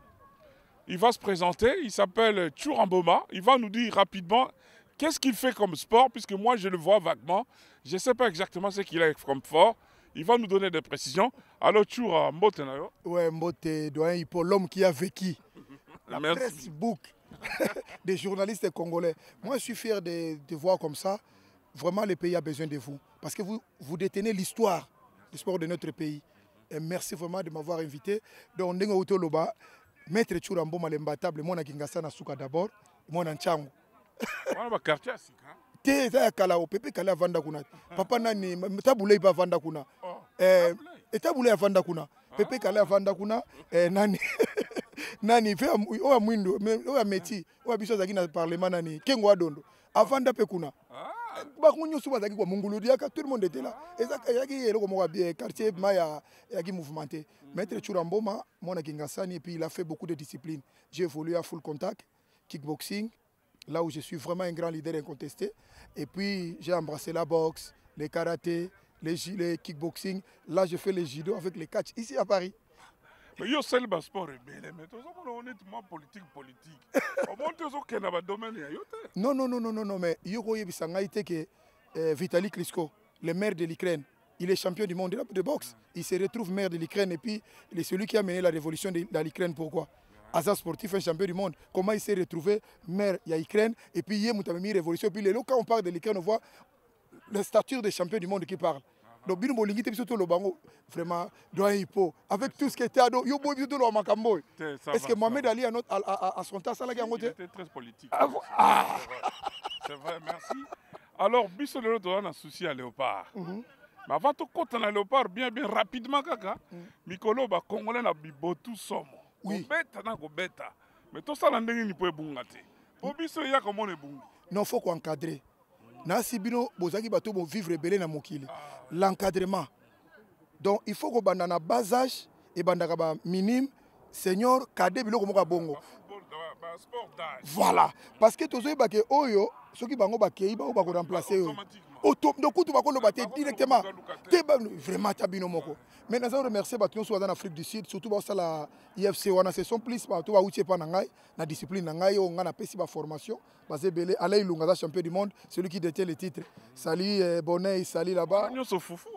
Il va se présenter, il s'appelle Tchouramboma. Il va nous dire rapidement qu'est-ce qu'il fait comme sport, puisque moi je le vois vaguement. Je ne sais pas exactement ce qu'il a comme fort. Il va nous donner des précisions. Alors Tchour, Mbote Nayo. Ouais, Mbote, doyen, pour l'homme qui a vécu la presse book des journalistes congolais. Moi je suis fier de voir comme ça. Vraiment le pays a besoin de vous. Parce que vous détenez l'histoire du sport de notre pays. Et merci vraiment de m'avoir invité. Donc, Ndengo Utoloba, Maître Tchouramboma Lembatable, moi, Kingasa Nasuka d'abord, moi, Nchango. On va quartier, Te za kala o pepe kala vanda kuna. Papa nani tabule iba vanda kuna. Tabule vanda kuna. Pepe kala vanda kuna. Nani fait o mwindo, o meti, o biso zaki na parlement nani. Kengo adondo. Avanda pe kuna. Tout le monde était là. Et ça, le quartier Maya mouvementé. Maître Tchouramboma, et puis il a fait beaucoup de disciplines. J'ai évolué à full contact, kickboxing, là où je suis vraiment un grand leader incontesté. Et puis j'ai embrassé la boxe, les karaté, les gilets, kickboxing. Là, je fais les judo avec les catch ici à Paris. Mais yo seul bas sport est belle, mais toi honnêtement politique. Non, mais Yoko Yebisanga était que Vitali Klitschko, le maire de l'Ukraine, il est champion du monde de boxe. Il se retrouve maire de l'Ukraine et puis il est celui qui a mené la révolution de l'Ukraine. Pourquoi? Hasard sportif, un champion du monde. Comment il s'est retrouvé maire de l'Ukraine et puis il y a une révolution. Et puis quand on parle de l'Ukraine, on voit la stature des champions du monde qui parlent. Donc, vraiment, avec tout ce qui était à dos, est-ce que Mohamed Ali à son temps, ça l'a gagné? Il était très politique. C'est vrai, merci. Alors, Bissot le doit un souci à Léopard. Mais avant tout, quand on a Léopard, bien rapidement, kaka, Mikolo, Congolais, na bibotu somo. Oui. Mais tout ça, il peut bungate. Pour Bissot, il y a comment on est bung. Non, il faut qu'on encadre. Nasibino, Bozaki Bato vont vivre belé na mokili. L'encadrement. Donc il faut que bandana bas âge et bandaka minime, senior, cadet biloko moka bongo. Voilà. Parce que tozo bake oyo ceux qui bango bakei ba ba ko remplacer donc tout ba ko lo baté directement vraiment tabino moko. Mais nous avons remercié Batuno soit en Afrique du Sud, surtout dans la IFC wana ce sont plus ba to ba uti pa nangai na discipline nangai on a pesi ba formation basé belé Alain Lungaza champion du monde, celui qui détient le titre. Sali Bonnet, Sali là-bas. Nous sommes foufou.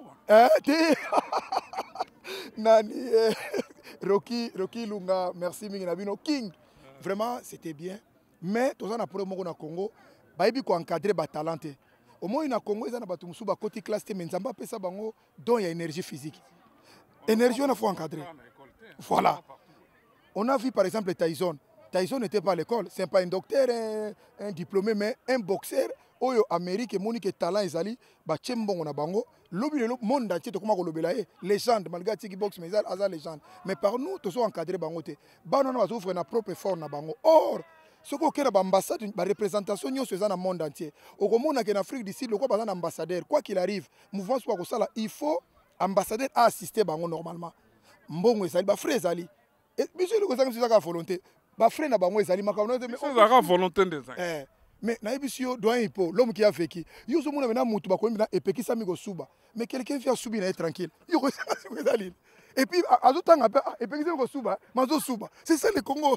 Nani Rocky Lunga, merci Minginabino King. Vraiment c'était bien. Mais tous en a pour au Congo, ba ibi ko encadrer ba talenté. Au moins na Congo ils en a batu musu ba côté classe te menzamba pesa bango dont il y a énergie physique. Énergie on a faut encadrer. Voilà. On a vu par exemple Tyson. Tyson n'était pas à l'école, c'est pas un docteur, un diplômé mais un boxeur. Oyo Amérique Monique talent ezali ba tchembongo na bango lobi le monde entier to koma ko lobela légende malgré tiki box mais aza légende mais par nous to so encadrer bango te ba non ba offre na propre effort na bango or ce ko kera ba ambassade ba représentation nyonso eza na monde entier okomona ke na Afrique du Sud le ko ba na ambassadeur quoi qu'il arrive mouvement soit ko sala il faut ambassadeur à assister bango normalement mbongo ezali ba frère ezali et biso le ko zanga ka volonté ba frère na bango ezali makano mais on a volonté des mais naibisio doit impo l'homme qui a vécu yo zo mona na mutu ba ko mbina epeki sami go suba mais quelqu'un vient subi na tranquille yo ko ezali et puis azotanga pe epeki sami go suba mazo suba c'est ça le Congo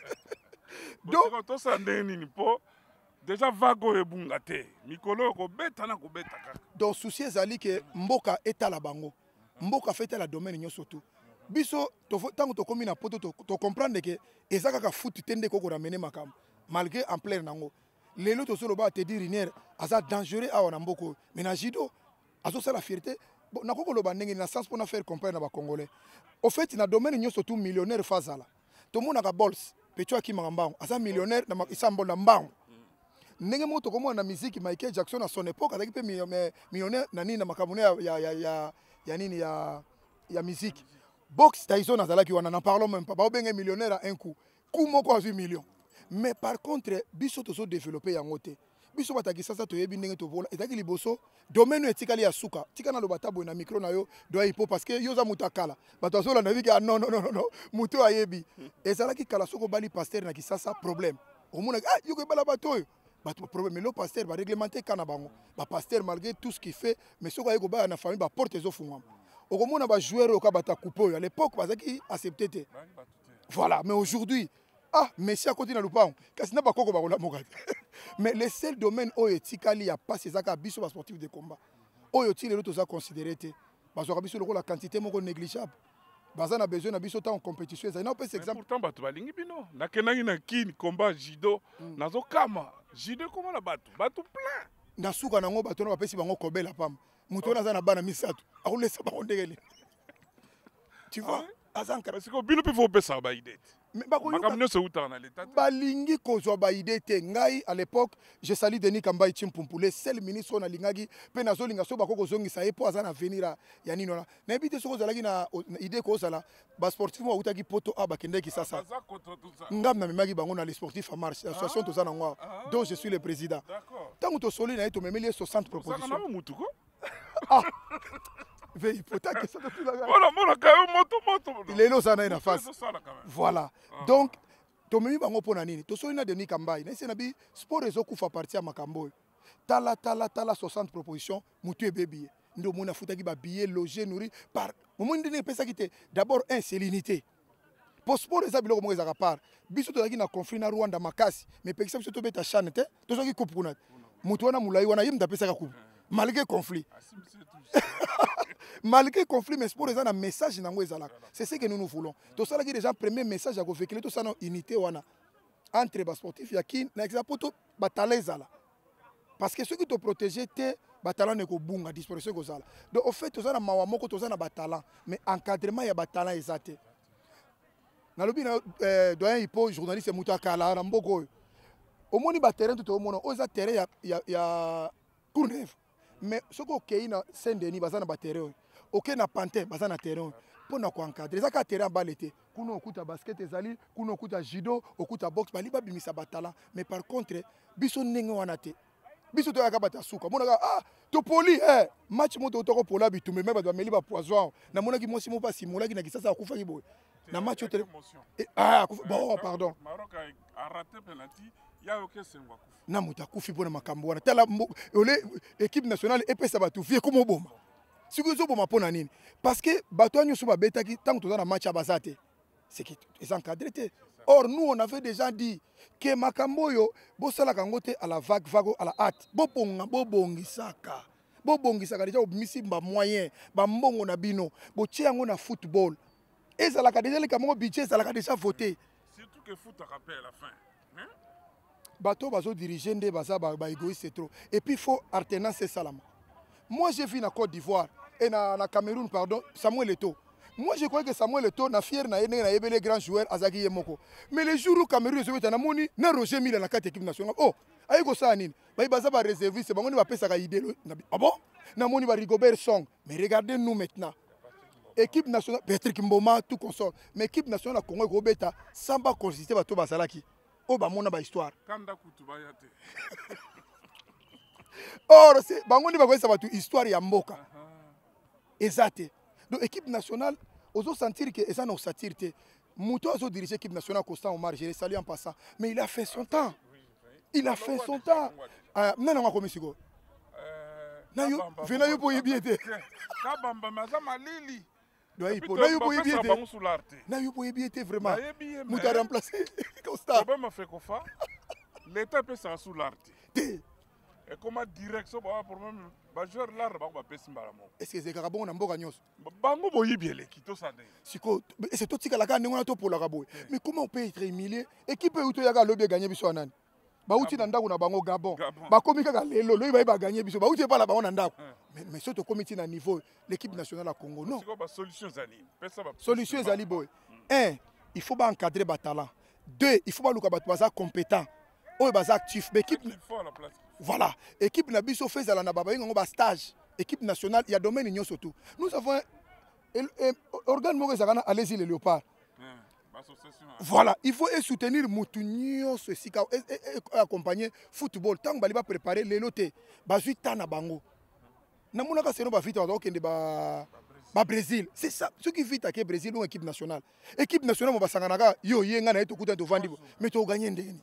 donc to ça ndeni po déjà vago ebungate mikolo ko beta na ko beta kaka donc souci ezali que mboka etala bango mboka feta la domaine nyo surtout biso to tango to komi na poto to comprendre que ezaka ka foot tende ko ko ramener makam malgré en plein nango les autres sur le bas te dire Rinier asa dangereux à Wanamboko mais na judo aso ça la fierté bon na koko lo bandenge na sens pour na faire comprendre na congolais au fait na domaine nyo surtout millionnaire fazala to mona ka bols pecho ki mangambang asa millionnaire na isambo na mbang ndenge moto komo na musique Michael Jackson à son époque avec pe millionnaire nani na makamune ya nini ya musique box Tyson azala ki wana na parlons même pas ba obenge millionnaire à un coup moko à 8 millions. Mais par contre, biso to so développer yango te. Biso bataki sasa to yebi ndenge to vola. Etaki liboso domaine etikali ya suka. Tika na lobata bo na micro na yo doit ipo parce que yo za mutakala. Bato so la na viki non. Muto ayebi. Ezala ki kala soko bali pasteur na kisasa problème. Omona yo ko bala bato yo. Bato problème mais le pasteur va réglementer kana bango. Ba pasteur malgré tout ce qu'il fait, mais soko ayeko ba na famille ba porte zo fungwa. Okomona ba joueur o ka bata coupe à l'époque bazaki accepté te. Voilà, mais aujourd'hui Messi à côté de l'Oupang, parce qu'il pas mais le seul domaine où il y a pas ces acabits sportifs de combat. Où il y a les considéré parce que la quantité est négligeable. Bazan a besoin de biso en compétition. Ça n'a pas exemple. Pourtant batu balingi bino. Na kenangi na kin combat judo. Nazo kama. Judo comment la batu? Batu plein. Na suka nango batu na pesi bango kobela pam. Muto na zana bana misatu. Akule sa ba ondegeli. Tu vois? Azan parce que bino pe faut pesa ba idée. Mais balingi kozwa ba idée te ngai à l'époque je salue Denis Kambai Chimpumpule seul ministre na lingaki pe na zolinga so bako kozongisa ye po azana venir ya nino na na ebite soko zalaki na idée ko sala ba sportif mo utaki poto abakende ki sasa ngam na memaki bango na les sportifs en marche association to zana ngwa dont je suis le président tango to soli na to memeli 60 propositions veille peut-être que ça te la voilà mon kayo moto il est là ça na face voilà donc to memi bango pona nini to soli na Denis Kambai na sena bi sport ezokufa partir makambo tala 60 propositions mutu e baby ndo mona futaki ba billet loger nourrir par moment ndine pesa kite d'abord c'est l'unité pour sport eza biloko mo ezaka part biso to na conflit na Rwanda makasi mais pekisa biso to beta chane te to soki coupe kuna mutu wana mulai wana yim da pesa ka coupe malgré conflit malgré conflit mais sport eza na message nango ezalaka c'est ce que nous voulons to sala ki déjà premier message à ko véhiculer to sana unité wana entre ba sportif ya kin na exemple to batala ezala parce que ceux qui te protéger te batala ne ko bunga disparition ko zala donc au fait to sana mawa moko to sana batala mais encadrement ya batala ezate na lobi na doyen ipo journaliste muto akala na mboko au moni ba terrain to mona o za terrain ya Courneuve mais ce que na Saint-Denis bazana ba terrain OK na Pantin bazana terrain pour na ko encadrer ça ka terrain balete kuno okuta basket ezali kuno okuta judo okuta boxe bali ba bimisa batala mais par contre biso ndenge wana te biso to yaka bata suka mona to poli match moto to ko pola bitumbe mais ba meli ba poison na mona ki mosi mo pas simula ki na kisasa akufa ki boy na match bon pardon Maroc a raté penalty. Il na moto akufi mpona makambo wana tala ole équipe nationale epesa bato vie comme oboma sikoyo ezoboma mpona nini parce que bato nyonso babetaki ntango toza na match ya baza te c'est que eza encadré te. Or nous on avait déjà dit que makambo oyo bosalaka yango te à la vague à la hâte bobongisaka déjà obimisi bamoyen bambongo na bino botie yango na football ezalaka déjà leka moko budget ezalaka déjà voté surtout que foot rappelle à la fin. Bateau bazo diriger nde baza ba égoïste trop et puis il faut alternance salama. Moi j'ai vu na Côte d'Ivoire et na Cameroun pardon Samuel Eto'o. Moi je crois que Samuel Eto'o na fier na ebele grand joueur azaki yemoko. Mais le jour où Cameroun se met na moni na Roger Mila na 4 équipe nationale. Oh, ayiko sa nini? Ba baza ba réserviste bango ni ba pesa ka idée. Ah bon? Na moni ba Rigobert Song. Mais regardez nous maintenant. Équipe nationale Patrick Mboma tout consort. Mais équipe nationale Congo Robeta samba consister bato basalaki. Oh bah mon histoire. Or c'est bango ni bakoyesa bato histoire ya mboka. Exact. Donc équipe nationale ozo sentir que ça non satire te. Muto ozo diriger équipe nationale Constant Omar, je le salue en passant, mais il a fait son temps. Il a fait son temps. Non non comme sigo. Na yo vena yo boye bien te. Kabamba mazama lili. Na yo boye bien te. Na yo boye bien te vraiment. Muto a remplacé Constant. Problème a fait quoi fa? L'état peut ça sous l'art. Et comment direction ba problème ba joueur l'art ba pesi mbala mo. Est-ce que c'est carabon na mboka nyos? Bango boye bien l'équipe ça né. Siko c'est tout tika la ka ndengona to pour la rabo. Mais comment on peut être humilié? Équipe uto yaka lobi gagner biso nani? Ba uti na ndako na bango Gabon. Ba komi kaka lelo lobi ba gagner biso. Ba uti pas la bango na ndako. Mais surtout comité na niveau l'équipe nationale à Congo non. Siko ba solution zali. Solution zali boy. 1, il faut ba encadrer ba talent. 2, il faut ba luka ba baza compétent. Oh baza actif. Mais équipe voilà, équipe na biso fait la na baba ngo ba stage. Équipe nationale, il y a domaine union surtout. Nous avons un organe mo ezakana allez-y les léopards. Voilà, il faut soutenir Moutounio ceci accompagner football tant bali ba préparer les lotés. Ba zuita na bango. Na mona ka seno ba vite wa okende ba Brésil. C'est ça, ce qui vite à Brésil ou équipe nationale. Équipe nationale mo ba sanganaka yo yenga na eto kuta to vandi mais to gagner ndeni.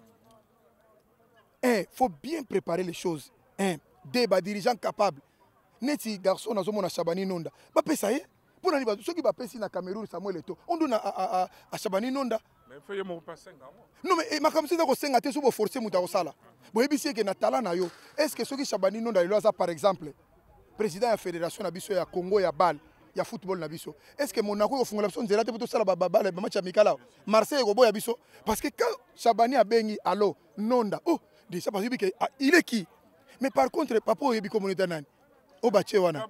Il faut bien préparer les choses. Des dirigeants capables. Neti garçon na zomo na Chabani Nonda. Ba pesa ye. Pour na ceux qui ba pesa na Cameroun Samuel Eto'o. On donne à Chabani Nonda. Mais faut y mo passer ngamo. Non mais ma comme si na ko senga te so bo forcer muta ko sala. Bo ebisi ke na talent na yo. Est-ce que ceux qui Chabani Nonda il a par exemple président de la fédération na biso ya Congo ya BAL. Il y a football na biso. Est-ce que Monaco au fond la zone zéro pour ça la match amical là. Marseille go boya biso parce que quand Chabani a bengi allo Nonda. Oh déjà parce que il est qui? Mais par contre papa oyebi communauté nani? O bache wana.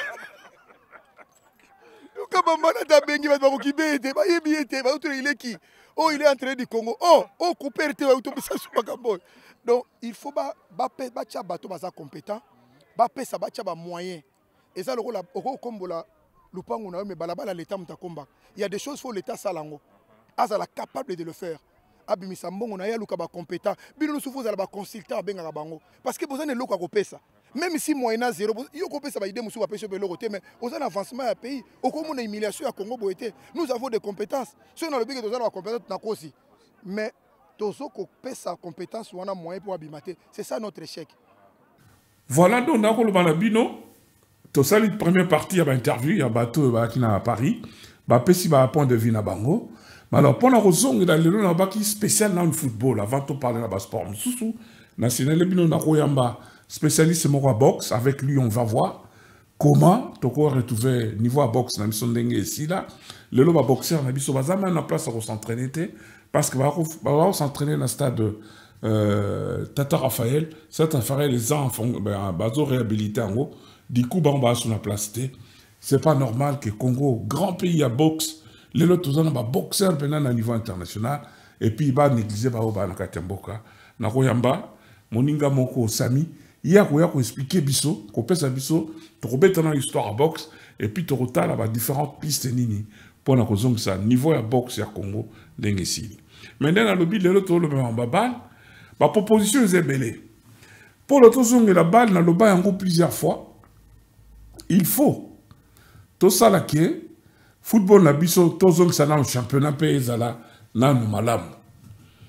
Kabamba na da bengi ba ko kibete ba yebi ete ba il est qui? Oh il est entré du Congo. Oh couper te ba utopisa sur makambo. Donc il faut ba cha bato baza compétent. Ba pesa ba cha ba moyen. Et ça le rôle au kombola lupango na me balabala l'état mutakomba. Il y a des choses faut l'état salango. Azala capable de le faire. Abimisa mbongo na ya luka ba compétent bino no souffo za ba consultant benga bango parce que besoin de loko ko pesa même si moyena zéro yo ko pesa ba idée musu ba pesa be loko te mais aux un avancement ya pays au comme une humiliation à Congo boité nous avons des compétences si on a le but que nous avons compétence na kosi mais tozo ko pesa compétence wana moyen pour abimate c'est ça notre échec. Voilà donc na ko le balabino to sali première partie ya ba interview ya bato ba kina à Paris ba pesi ba point de vue na bango. Mais alors, pendant que nous avons un spécial dans le football, avant de parler de sport, national, nous avons un spécialiste en boxe. Avec lui, on va voir comment tu peux retrouver niveau à boxe. Nous sommes ici là. Le loba boxeur, nous avons une place pour s'entraîner. Parce que nous allons s'entraîner dans le stade Tata Raphaël. Tata Raphaël, les enfants, ils ont réhabilité en gros. Du coup, on va sur la place. C'est pas normal que Congo, grand pays à boxe, les autres ont un boxeur à niveau international et puis il va négliger ba oba na katemboka na koyamba moninga moko sami ya ko expliquer biso ko pesa biso to robeta na histoire à boxe et puis to rotala ba différentes pistes nini pour na kozong ça niveau ya boxe ya Congo ndenge sili maintenant na lobby les autres le ba balle ba proposition est belé pour l'autre zong la balle na loba yango plusieurs fois il faut to sala ke football na biso tozong sana au championnat pays ala nanu malamu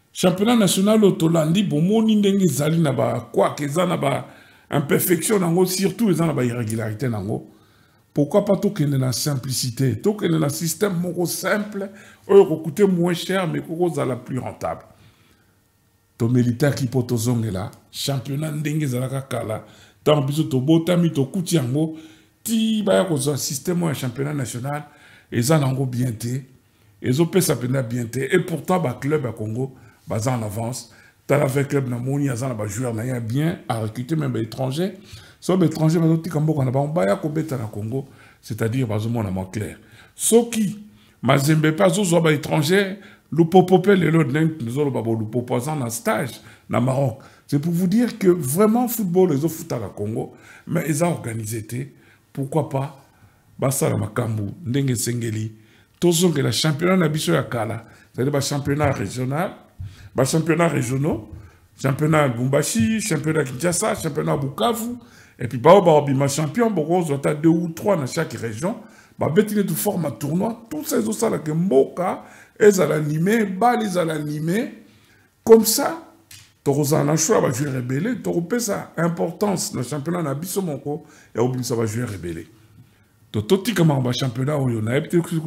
championnat national au Tolandi, bon, mon indenge zali na ba quoi que ça na ba imperfection nango, surtout ça na ba irrégularité nango. Pourquoi pas tout que la simplicité, tout que le système moko simple, coûter moins cher mais qui la plus rentable. To militaire qui peut te là, championnat ndenge zalaka kala, tant biso to botami to kutiango, ti ba ko système un championnat national et ça nango bien té, et zo pe championnat bien té et pourtant ba club à Congo bas en avance. T'as avec club na moni azana ba joueur na bien à recruter même étrangers. Soit l'étranger va dire qu'on a pas de Congo, c'est-à-dire basement clair. Ce qui mazembe pas aux étrangers, le popopé les autres nous allons le proposer en stage dans Maroc. C'est pour vous dire que vraiment football les autres foot à la Congo, mais ils ont organisé. Pourquoi pas? Bassa la makambu, ndenge sengeli. Tous que le championnat n'abisso ya kala, c'est-à-dire le championnat régional, le championnat régionaux, championnat Bumbashi, championnat Kinshasa, championnat Bukavu. Et puis, ma champion, on a 2 ou 3 dans chaque région. Betine tout format tournoi. Tous ces autres, là, que Moka, ils allaient animer, ils allaient animer. Comme ça, tu as un choix, va jouer rebelle. Tu as sa importance dans le championnat, na biso moko, et au ça va jouer rebelle. Tu as comment le championnat, on a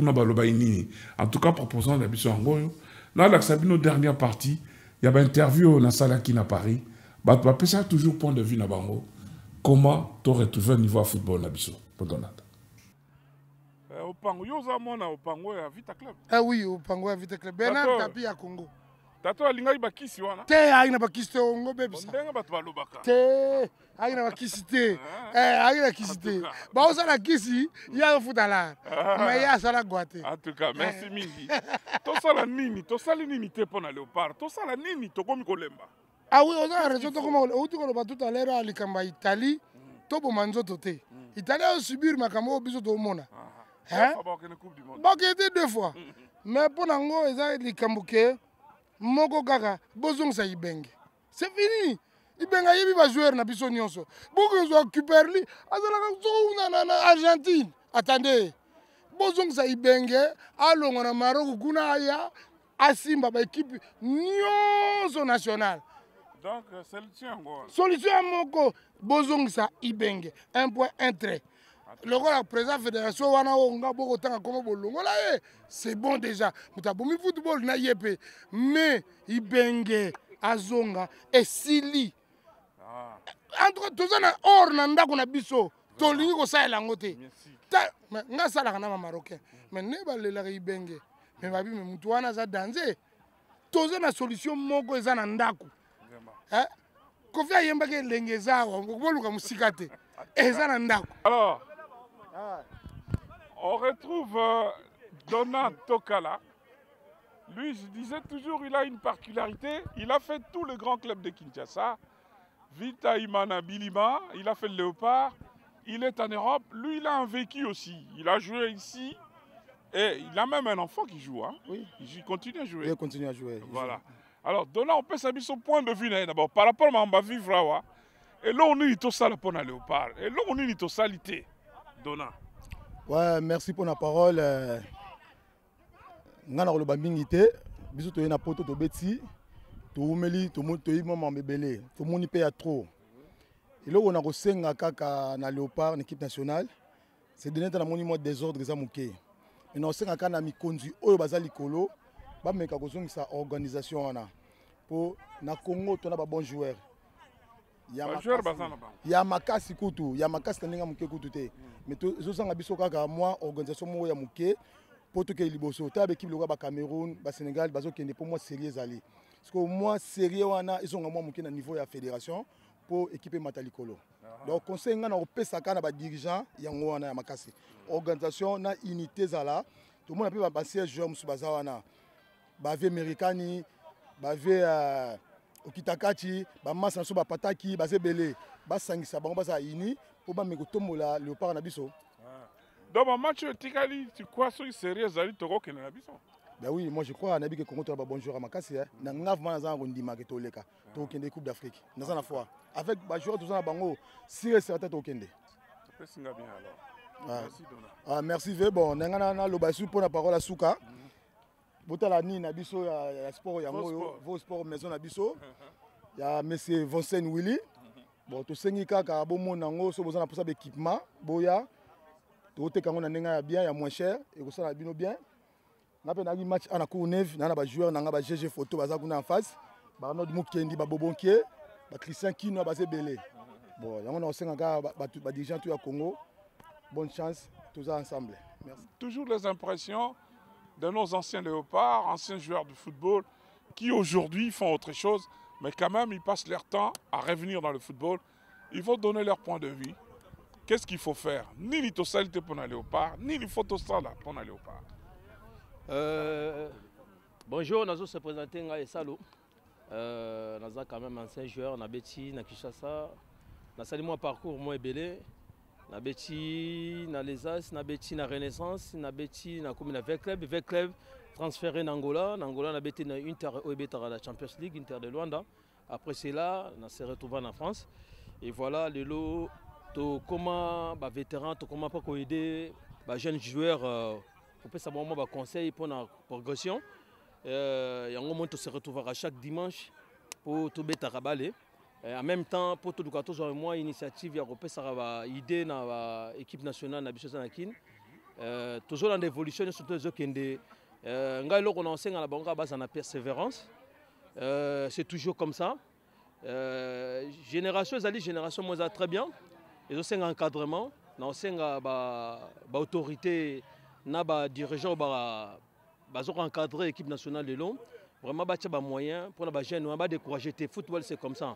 en tout cas, proposant la biso angoyo. Dans la Sabino dernière partie, il y avait une interview dans la salle qui à Paris. Tu as ça toujours point de vue na bango. Comment tu aurais trouvé le niveau de football na biso pendant nata? Opango yoza mona opango ya Vita Club. Ah oui, opango ya Vita Club. Bernard Tapie ya Congo. Tato alingai bakisi wana. Te aina bakisi te ongo bebisa. Ndenga batu balobaka. Te aina bakisi te. Aina kisi te. Ba osala kisi ya futala. Mais ya sala goate. En tout cas, merci mingi. Tosala nini? Tosali nini te pona Léopard? Tosala nini tokomi kolemba? Ah oui, on a raison. Tout à l'heure, à l'Ikamba Italie, Tobo Manzoto. Italie a subi ma camo biso de Mona. Hein? Bah, qui était 2 fois. Mais pour Nango, ils ont l'Ikambouke, Moko Gaga, Bozong sa Ibeng. C'est fini. Ibeng a yébi va jouer na biso nyonso. Beaucoup ils ont récupéré, Azala Argentine. Attendez. Bozong sa Ibeng, allons on a Maroc, Gounaaya, Asimba, équipe nyonso nationale. Donc, solution à Moko, Bozong sa Ibenge, 1 point, 1 trait. Le rôle de président de la fédération, c'est bon déjà. Mais football, mais Ibenge, Azonga, et Sili. Entre tous les or, Nanda, on a biso, Tolingo, ko sa elangote. Nga sa la kana marocain. Mais ne ba le la Ibenge. Mais babi, mais mutuana za danser. Tous les solution Moko, et Zanandaku. Alors, on retrouve Donat Tokala. Lui, je disais toujours, il a une particularité. Il a fait tous les grands clubs de Kinshasa. Vita Imana Bilima, il a fait le Léopard. Il est en Europe. Lui, il a un vécu aussi. Il a joué ici. Et il a même un enfant qui joue. Hein? Oui. Il continue à jouer. Il continue à jouer. Voilà. Alors, Donat, on peut savoir son point de vue d'abord par rapport à ma vivre là. Et là, on est tout ça pour le Léopard. Et là, on est tout ça l'été. Donat. Ouais, merci pour la parole. Nga na loba mingi te biso to na poto to beti to umeli to mo to mama mebele to moni pe ya trop. Et là on a resenga kaka na Léopard équipe nationale. C'est donné dans mon mode désordre za muke. Mais on senga kana mikonzi oyo bazali kolo ba meka kozongisa organisation wana. Po na Congo to na ba bon joueur. Ya makasi kutu, ya makasi taninga muke kutu te. Mais to zosanga biso kaka moi organisation mo ya muke. Pour tout que liboso, tu as l'équipe le Cameroun, le Sénégal, pour moi sérieux ali. Parce que moi sérieux ils ont un niveau de la fédération pour équiper Matalikolo. Donc conseil nga na opesa kana ba dirigeant yango wana ya makasi. Organisation na unité zala, tout le monde peut ba siège joueur musu bazawana. Ba ve Americani, ba ve Okitakachi, ba massa so ba pataki, ba zebele, ba sangisa bango ba za ini pour ba mekotomola Léopard na biso. Dans mon match, tu crois que c'est sérieux, Ben oui, moi je crois que le Congo est bonjour à Makassi. Nous avons une Coupe d'Afrique. Nous avons foi. Avec les joueurs de Bango, si c'est la tête au Kende. Merci, merci, bon, nous avons la parole à Souka. botala ni na biso ya sport yango vos sport maison na biso ya monsieur Vonsen Willy bon to sengi kaka bomona ngo so bozana pour ça équipement boya to te kango na nenga ya bien ya moins cher et ko sala bino bien na pe na gi match ana cour neuf na ba joueur na ba GG photo baza kuna en face ba no mukendi ba bobonkie ba Christian Kino ba sebele bon yango na senga ka ba dirigeant tout ya Congo bonne chance tous ensemble. Merci. Toujours les impressions de nos anciens léopards, anciens joueurs de football, qui aujourd'hui font autre chose, mais quand même ils passent leur temps à revenir dans le football. Ils vont donner leur point de vue. Qu'est-ce qu'il faut faire? Ni l'itosalité pour un léopard, ni le photosala pour un léopard. Bonjour, nous se présenter à Salo. Nous sommes quand même anciens joueurs, na Beti, na Kinshasa. Nous avons mon parcours, moi belé. Na Beti, na Lesas, na Beti, na Renaissance, na Beti, na commune avec club transféré en Angola. En Angola, na Beti na Inter à la Champions League, Inter de Luanda. Après cela, on s'est retrouvé en France. Et voilà, le lot, comment les vétérans, comment pas aider les jeunes joueurs pour savoir mon conseil pour la progression. Et en moment, on se retrouvera chaque dimanche pour tout bêta rabalé. En même temps, pour tout le 14 mois, initiative, il y a une idée dans l'équipe nationale de Sanakin. Toujours dans l'évolution, surtout les autres qui on enseigne à la banque à base de persévérance. C'est toujours comme ça. Génération, génération, moi, très bien. Ils ont un encadrement, ils ont une autorité, ils dirigeants, ils ont encadré l'équipe nationale de l'homme. Vraiment, ils ont des moyens pour les jeunes, ils ont découragé. Le football, c'est comme ça.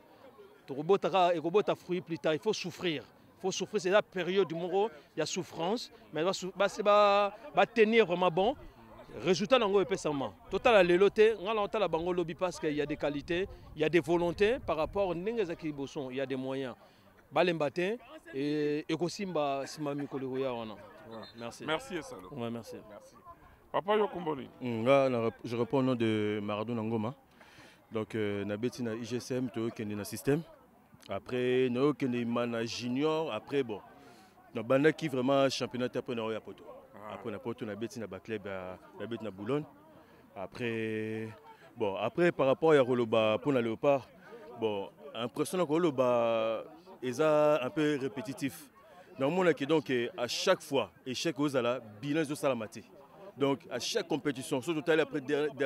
Il faut souffrir. Il faut souffrir, c'est la période du moment il y a souffrance, mais il va tenir vraiment bon. Résultat, on peut seulement. Total, la bango lobby parce qu'il y a des qualités, il y a des volontés par rapport à il y a des moyens. Balembate et Ekosimba Simami Koleroya. Merci. Merci, Essalo. Ouais, merci. Papa Yokumboni. Je réponds au nom de Maradona Ngoma. Donc, Nabeti na IGSM, tu as un système. Après, nous avons un junior. Après, bon, nous avons qui vraiment championnat après nous avons poto. Après, nous avons poto, nous avons club, nous avons Boulogne. Après, bon, après par rapport à Roloba pour le léopard, bon, impressionnant que Roloba est un peu répétitif. Dans le monde donc à chaque fois, échec aux ala, bilan de salamati. Donc à chaque compétition, surtout après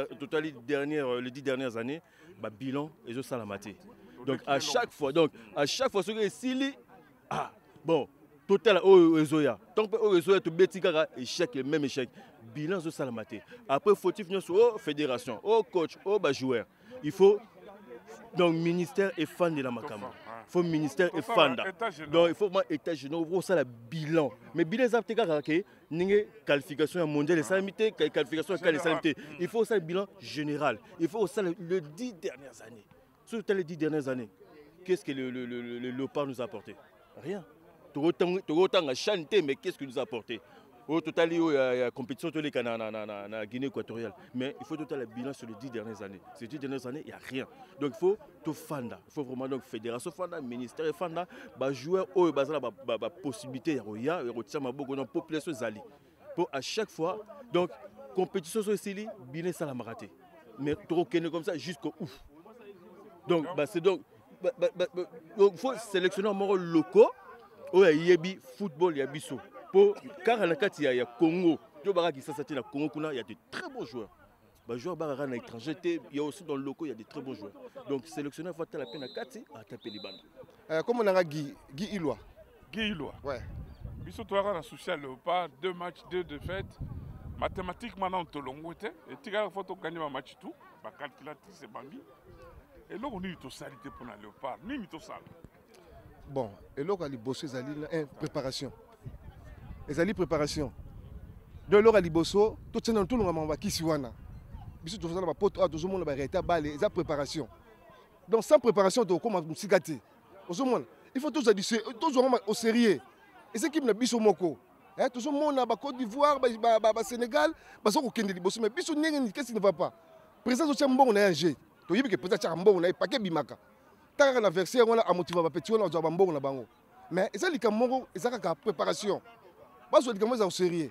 les 10 dernières années, bah, bilan et de salamati. Donc à chaque fois, ce que Sili, bon, total au Ezoya. Tant que au Ezoya, tu béticara échec, le même échec. Bilan de salamati. Après, faut-il venir sur la fédération, au coach, au joueur. Il faut donc ministère et fan de la Makama. Il faut ministère et fan. Donc il faut état général, il faut le bilan. Mais bilan c'est que une qualification mondiale et salamité, qualification et salamité. Il faut ça le bilan général. Il faut ça les 10 dernières années. Sur les 10 dernières années, qu'est-ce que le léopard nous a apporté? Rien. Tout autant à chanter, mais qu'est-ce qu'il nous a apporté? Au total, il y a une compétition en Guinée équatoriale. Mais il faut tout le bilan sur les 10 dernières années. Ces 10 dernières années, il n'y a rien. Donc il faut tout fanda. Il faut vraiment donc fédération fanda, ministère fanda, joueur, la possibilité, il y a une population zali. Pour à chaque fois, donc compétition sur Sili, bilan ça l'a maraté. Mais trop comme ça jusqu'au ouf. Donc c'est donc il faut sélectionner un rôle local. Il y a football, il y a biso. Car il y a Congo, il y a de très bons joueurs. Les joueurs à l'étranger, il y a aussi dans le local, il y a de très bons joueurs. Donc sélectionner il faut la peine à Kati à taper les bandes. Comment on a Guy Iloa? Guy Iloa. Ouais. Biso toi on a social léopard, 2 matchs, 2 défaites. Mathématiquement on te longote et tu as faut gagner un match tout, ma calculatrice est bambi. Et là on est tout salité pour le léopard, ni tout sale. Bon, et là on a bossé préparation. Les préparation. De l'heure à Liboso, tout le monde va qui s'y voit. Biso tout ça va pas tout le monde va arrêter à balle, les préparation. Donc sans préparation, tu commences à gâter. Il faut tous au sérieux. Et c'est qui me biso moko. Tout le monde a Côte d'Ivoire, Sénégal, mais biso qu'est-ce qui ne va pas? Présence au Tchambon on a un jeu. Tu dis que peut-être Tchambon on a paquet bimaka. Tant que l'adversaire on a motivé petit on a Tchambon na bango. Mais c'est les Cameroun, ils ont préparation. Parce que les Cameroun au sérieux.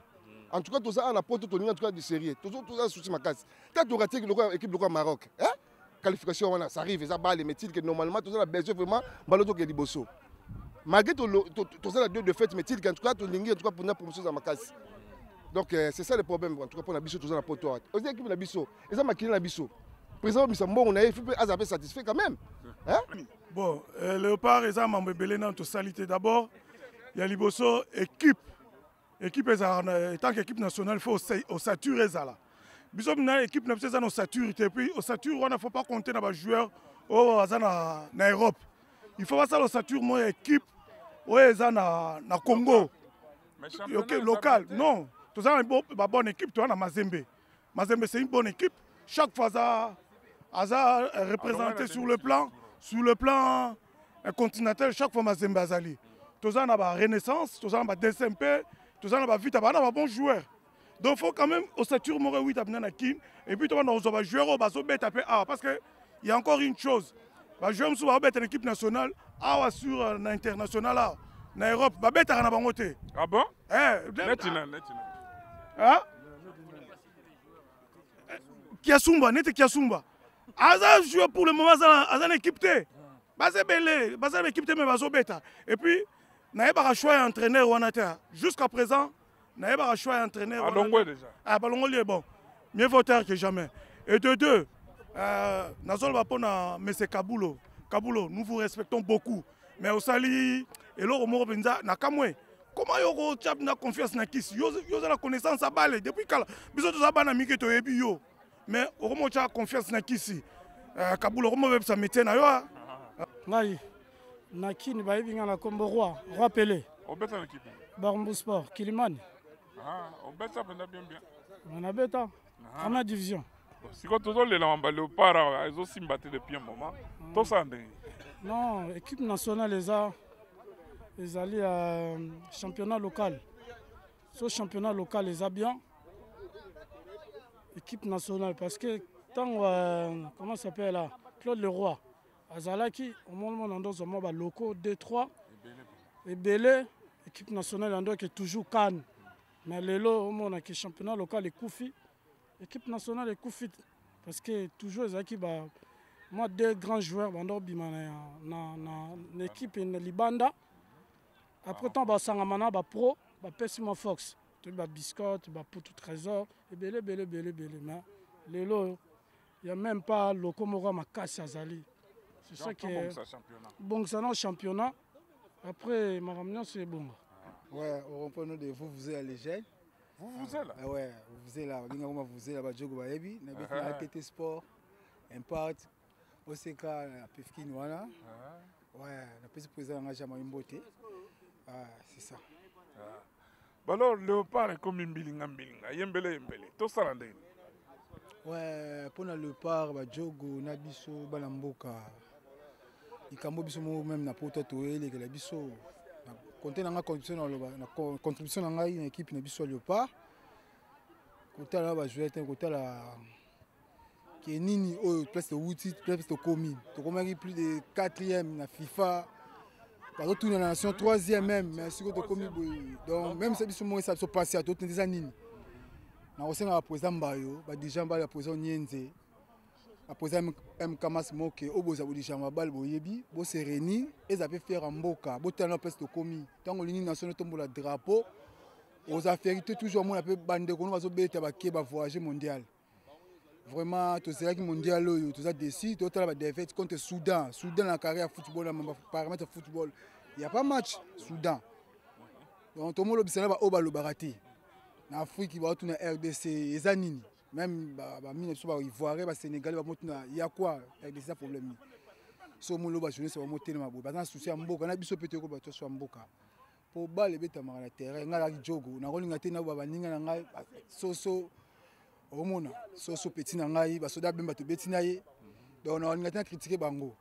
En tout cas, tout ça, on a porté en tout cas du sérieux. Tout ça, souci ma casse. Quand tu raté l'équipe de Maroc, hein? Qualification, ça arrive, ça bat les métiers que normalement, tout ça, a besoin vraiment, baloto qui est liboso. Malgré tout ça, la deux de fait, métiers en tout cas, tout en tout cas, pour une promotion dans ma casse. Donc, c'est ça le problème, en tout cas, pour la bisso, tout ça, la porte. Aussi, l'équipe de la bisso, et ça, maquillé la bisso. Président Bissambo, on a fait un satisfait quand même. Hein? Bon, Léopard, et ça, membre belé dans toute salité. D'abord, il y a Liboso, équipe. Équipe, tant qu'équipe nationale, il faut saturer ça là. Bisous, l'équipe nationale, on sature. Et puis, on sature, on ne faut pas compter dans les joueurs en Europe. Il faut pas ça, on sature, mon équipe, en Congo. Équipe locale. Non, tout ça, c'est une bonne équipe, tu vois, Mazembe. Mazembe, c'est une bonne équipe. Chaque fois, ça a représenté sur le plan continental, chaque fois, Mazembe Azali. Tout ça, on a la Renaissance, tout ça, on a la DSMP, tout ça, on a vite, on a un bon joueur. Donc, il faut quand même, au Satur, oui, et puis, on a un joueur, parce qu'il y a encore une chose. Les joueurs sont en équipe nationale, sur l'international, en Europe, ils sont en côté. Ah bon? Netina. Hein? Kiasumba, net Kiasumba. Aza joueur pour le moment, Aza équipe. Basé belé, basé équipe, mais Bazo bêta. Et puis, n'a pas choix entraîneur ou jusqu'à présent, n'a pas choix entraîneur. À Longo déjà. Ah, Balongo est bon. Mieux vaut tard que jamais. Et de deux, Nazol va prendre M. Kabulo. Kabulo, nous vous respectons beaucoup. Mais au Sali, et l'autre mot benza na kamwe. Comment yoko tchap na confiance na kisi? Yo la connaissance à balle depuis kala. Biso to zabana miki to yebi yo. Mais au moins tchap confiance na kisi. Kabulo comment veut ça mettre na yo? Ngai. Na kini ba yebi ngana kombo roi Pelé. On bête en équipe. Barumbu Sport, Kilimani. Ah, on bête ça pendant bien. On a bête première division. Si quand tu les lamba Léopard, ils ont aussi battu depuis un moment. Tout ça non, équipe nationale les alliés à championnat local. Ce championnat local les a bien. Équipe nationale parce que tant comment ça s'appelle là, Claude Leroy, Azalaki, au moment où on a locaux 2-3 et Belé, équipe nationale on qui est toujours Cannes. Mais les lots au moment qui championnat local est Koufi. L'équipe nationale est Koufi parce que toujours les équipes moi deux grands joueurs dans l'équipe en Libanda. Après tant Sangamana pro, Pessima Fox, tu as Biscotte, pour tout trésor et belé. Mais les lots il n'y a même pas le Komora Makassi Azali. C'est ça qui est bon ça dans championnat. Après ma ramenant c'est bon. Ouais, on reprend de vous êtes à l'égène. Vous êtes là? Ouais, vous êtes là. Vous êtes là, Djogo Bayebi. Vous êtes là, TT Sport, Impact, OCK, Pefkin, voilà. Ouais, la petite présidente a jamais une beauté. C'est ça. Alors, Léopard est comme une bilinga. Yembele. Tout ça, là. Ouais, pour le Léopard, Djogo, Nabiso, Balamboka. Il y a même na poto toé les gars biso. Compter dans la contribution dans une équipe na biso Léopard. Côté là va jouer côté là qui est nini au place de Wouti, place de Komi. Tu connais plus de 4e na FIFA. Par contre tout dans la nation 3e même mais si tu Komi donc même ça biso moi ça se passer à tout des années. Na osenga président Bayo, ba déjà ba la président Nyenze. Après M Kamas Moke, Oboza Bodijama Bal Boyebi, Bo Sereni, et ça peut faire en Boka, Botan Pes de Komi. Tant que l'Union nationale tombe le drapeau, aux affaires, toujours moins un peu bande qu'on va se battre avec le voyage mondial. Vraiment, tout ça qui mondial, tout ça décide, tout ça va défaite contre Soudan. Soudan, la carrière football, le paramètre football, il n'y a pas match, Soudan. Donc, tout le monde va au bal barati. En Afrique, il va tourner RDC, les Anini. Même les Ivoiriens, les Sénégalais, il y a quoi avec des problèmes. Si on a jeunesse, on va monter dans le bas. Souci en Boka, on a besoin peut-être que soit en Boka. Pour balle, les bêtes à terrain, on a la jogo, on a rolling à terre, on a ninga soso, omona, soso petit nangai, basoda bemba to betinaye. Donc on a rolling à terre critiquer bango.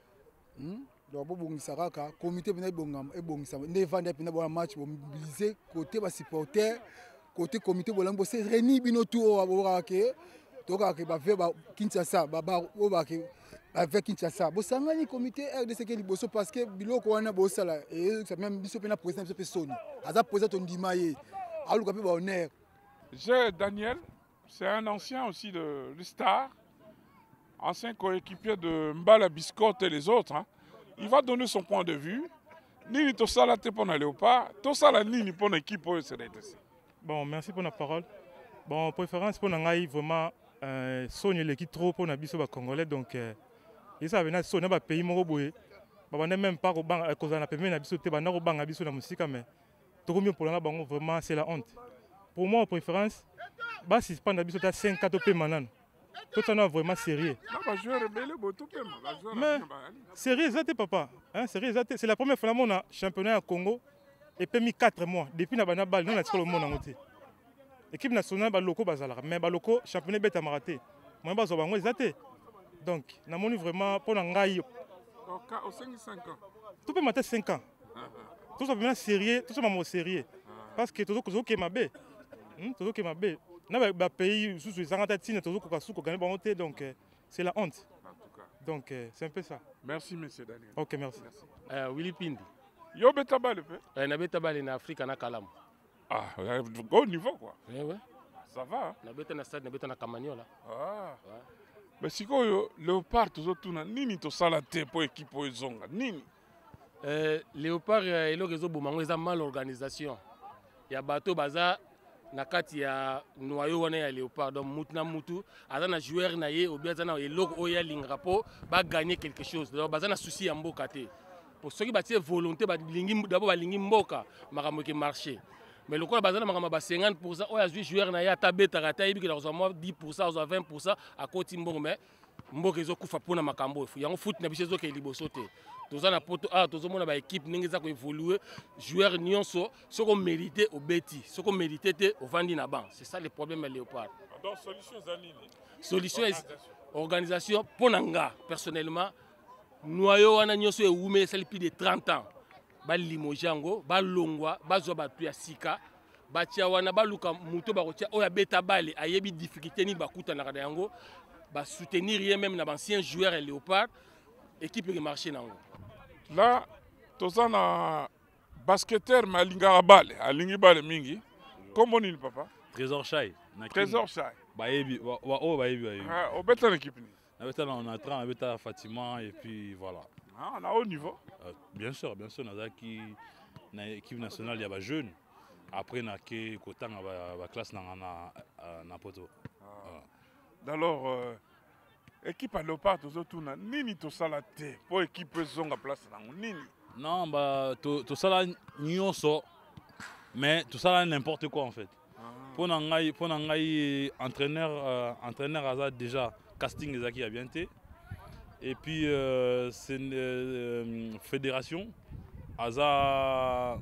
Donc pour bon saraka, comité bena bongam et bon ça. Ne vendre bena bon match, mobiliser côté bas supporter. Côté comité bolango c'est réuni binoto aborake toka ke ba ve ba Kinshasa ba obake ba ve Kinshasa bo sangani comité RDC ke liboso parce que biloko wana bo sala et même biso pena président biso pe soni aza président ndima ye aluka pe ba honneur J'ai Daniel, c'est un ancien aussi de Star, ancien coéquipier de Mbala Biscotte et les autres. Hein. Il va donner son point de vue. Nini Tosala te pour Léopard, Tosala Nini pour l'équipe au CDTC. Bon, merci pour la parole. Bon, préférence pour Nangaï, vraiment, soigner l'équipe trop pour Nabiso Congolais. Donc, ils savent que soigner le pays Moroboué. On n'est même pas au banc à cause de la paix, Nabiso, on est au banc à Nabiso la musique, mais tout mieux pour la banque, vraiment, c'est la honte. Pour moi, en préférence, si c'est pas Nabiso, tu as 5 4 pays maintenant. Tout ça, vraiment sérieux. Mais, sérieux, c'est papa. Hein, c'est la première fois que on a championnat au Congo. Et puis 4 mois, depuis que nous avons balle, nous avons le monde en côté. L'équipe nationale, loko bazala, mais loko championnat bête à maraté. Moi, je suis zaté. Donc, nous avons vraiment pour n'angaï. Au 5 ans. Tout peut mater 5 ans. Tout ça vraiment sérieux, tout ça vraiment sérieux. Parce que tout ça qui est ma baie. Tout ça qui est ma baie. Nous avons pays sous les angatines, tout ça qui est gagné, donc c'est la honte. Donc, c'est un peu ça. Merci, monsieur Daniel. Ok, merci. Willy Pindi. Yo beta balle pe? Na beta balle na Afrique na Kalam. Ah, au niveau quoi. Oui, oui. Ça va. Hein? Na beta na stade, na beta na Kamaniola. Ah. Ouais. Mais si quoi Léopard toujours tout na nini to sala te pour équipe pour zonga nini. Léopard et le réseau Bomango ils ont mal organisation. Il y a bateau baza na kati ya noyau wana ya Léopard donc mutu na mutu aza na joueur na ye ou bien aza na eloko oya lingrapo ba gagner quelque chose. Donc baza na souci ya mboka te. Pour ceux qui ont volonté, d'abord, balingi mboka, makambo qui marché. Mais le coup, bazana makambo 50%, oya joué joueur na ya tabé tarata, ibi que dans 10%, 20% à côté mbongo mais mboka ezo kufa pona makambo. Yango foot na biso ke liboso te. Toza na poto tozo mona ba équipe ningi za ko évoluer, joueur nyonso, ce qu'on mérité au beti, ce qu'on mérité te au vandi na ban. C'est ça le problème à Léopard. Donc solution zanini. Solution organisation ponanga personnellement. Noyau wana nyonso ewume sali plus de 30 ans. Ba limojango, ba longwa, ba zo batu ya sika, ba tia wana ba luka muto ba kotia oya beta bale ayebi difficulté ni bakuta na yango, ba soutenir rien même na ancien joueur Léopard, équipe qui marché nango. Là, tozana basketteur malinga bale, alingi bale mingi. Comment on dit papa? Trésor Chai. Trésor Chai. Baebi, wa baebi baebi. Ah, au beta l'équipe ni. On a 30 avec Fatima et puis voilà. Ah, on a haut niveau. Bien sûr, dans l'équipe nationale, il y a des jeunes. Après, il y a la classe dans Poto. Alors, l'équipe à Léopard, nini to salate pour l'équipe zonga place dans nini. Non, tout ça nyonso, mais tout ça n'importe quoi en fait. Pour n'angai entraîneur Azad déjà. Casting ezaki a bien été et puis c'est une fédération aza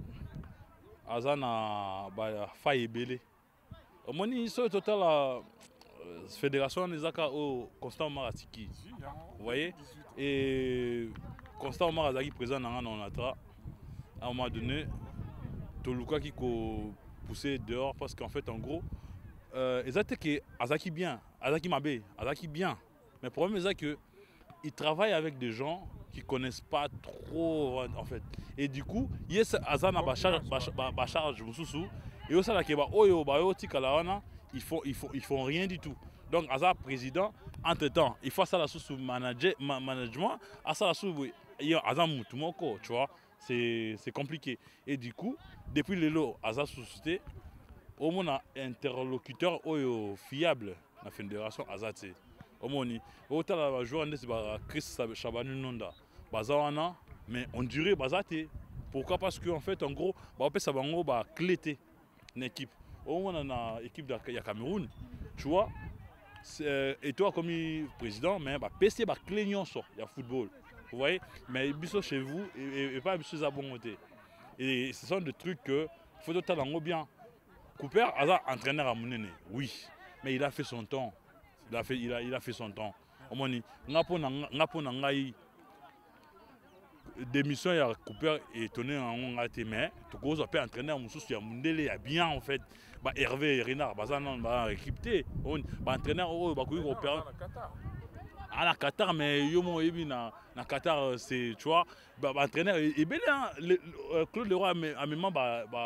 na faille belé omoni so total la fédération ezaka au Constant Maratiki vous voyez et Constant Marazaki présent dans Onatra à un moment donné Toluka qui ko poussé dehors parce qu'en fait en gros Ezate que Azaki bien, Azaki Mabé, Azaki bien. Mais le problème c'est que il travaille avec des gens qui connaissent pas trop en fait. Et du coup, yes Azana ba charge mususu et aussi la keba oyo ba yo tikalawana, ils font rien du tout. Donc Azar président entre-temps, il faut ça la sous management, à ça la sous Azar mutumoko, tu vois, c'est compliqué. Et du coup, depuis le lot Azar société au moins un interlocuteur fiable la fédération Azate. Au moins autant la joueur c'est Chris Chabanu Nonda. Bazawana mais on dirait Bazate. Pourquoi? Parce que en fait en gros on peut ça bango ba clété une équipe. Au moins on a équipe de Cameroun. Tu vois? Et toi comme président mais ba PC ba clénion so il y a football. Vous voyez? Mais biso chez vous et pas biso à bon côté. Et ce sont des trucs que faut de talent bien. Cooper a entraîneur à Mounene, oui, mais il a fait son temps. Il a fait son temps. Au moins, il démission à Cooper est étonné en raté, mais tout cause peut entraîner à Moussous, à Mundele, à bien en fait. Bah Hervé et Renard, bah ça non, bah équipé. Bah entraîneur au bah courir au Qatar. À la Qatar, mais yomo ebi na Qatar, c'est tu vois, bah entraîneur et bien Claude Leroy a même bah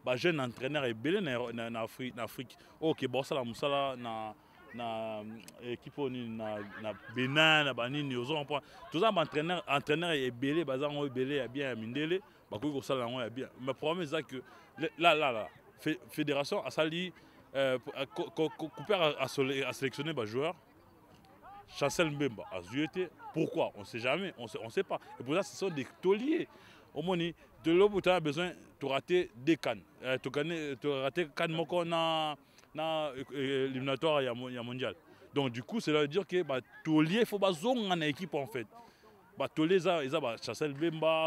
jeune entraîneur ebele na Afrique oke bosala musala na équipe na Bénin na banini ozo comprendre tous entraîneur ebele bazango ebele ya bien ya mindele bakoki kosala yango ya bien mais problème c'est que là fédération asali couper à sélectionner ba joueurs Chancel Mbemba a zuété. Pourquoi? On ne sait jamais, on sait pas. Et pour ça, ce sont des tauliers. Au moins, de l'autre, tu as besoin de rater des cannes. Tu as raté cannes moko na éliminatoire mondial. Donc du coup, c'est là dire que taulier, il faut pas zonger en équipe en fait. Taulier, ils ont Chancel Mbemba,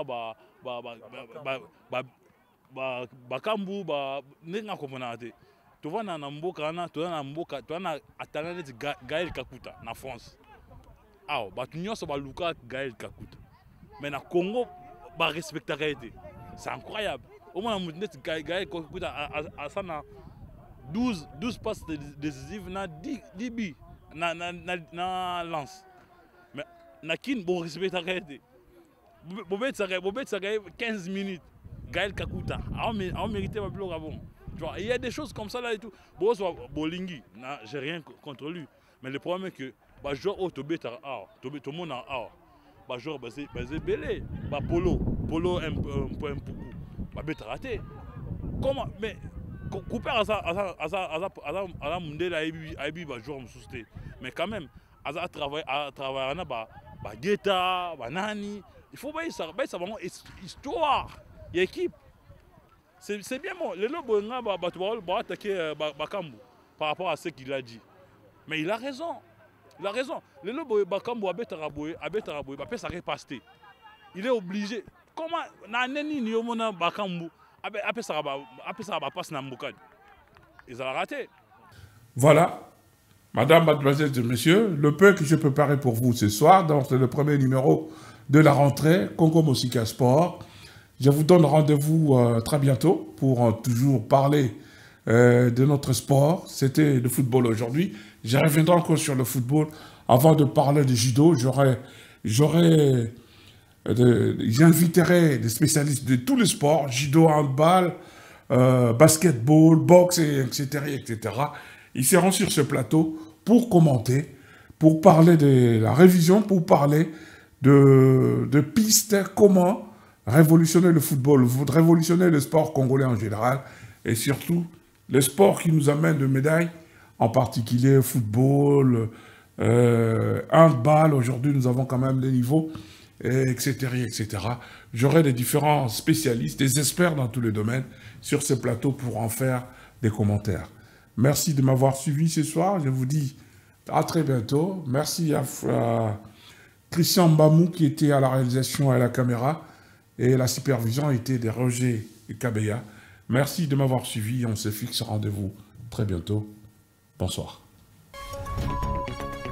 Bakambu, nenga komonate. Tu vois na mboka na tu na atana Gaël Kakuta na France. Ah, tu nyonso ba luka Gaël Kakuta. Mais na Congo ba respectabilité. C'est incroyable. Au moins Gaël Kakuta a ça na 12 passes décisives na 10 buts na lance. Mais na kin bon respectabilité. Bobet ça 15 minutes. Gaël Kakuta a mérité ma bloc avant. Il y a des choses comme ça là et tout. Bolingi, j'ai rien contre lui. Mais le problème est que les joueurs au Tobé, tout le monde a les joueurs basés belé. Polo un peu raté. Comment? Mais couper à la monde là, il joueur me sousté. Mais quand même, à travailler à Guetta, Nani. Il faut bien ça vraiment histoire, équipe. C'est bien bon. Le lobo va attaquer Bakambu par rapport à ce qu'il a dit. Mais il a raison. Le lobo Bakambu a ça repasser. Il est obligé. Comment Naneni Niomona Bakambu a ça passe na Mbokad. Ils ont raté. Voilà. Madame, mademoiselles et messieurs, le peu que je préparais pour vous ce soir, dans le premier numéro de la rentrée, Congo Mosika Sport. Je vous donne rendez-vous très bientôt pour toujours parler de notre sport. C'était le football aujourd'hui. Je reviendrai encore sur le football. Avant de parler de judo, j'inviterai des spécialistes de tous les sports, judo, handball, basketball, boxe, etc. Ils seront sur ce plateau pour commenter, pour parler de la révision, pour parler de pistes, comment révolutionner le football, révolutionner le sport congolais en général, et surtout le sport qui nous amène de médailles, en particulier football, handball. Aujourd'hui, nous avons quand même des niveaux, etc. J'aurai des différents spécialistes, des experts dans tous les domaines sur ce plateau pour en faire des commentaires. Merci de m'avoir suivi ce soir. Je vous dis à très bientôt. Merci à Christian Mbamou qui était à la réalisation et à la caméra. Et la supervision était de Roger Kabeya. Merci de m'avoir suivi. On se fixe rendez-vous très bientôt. Bonsoir.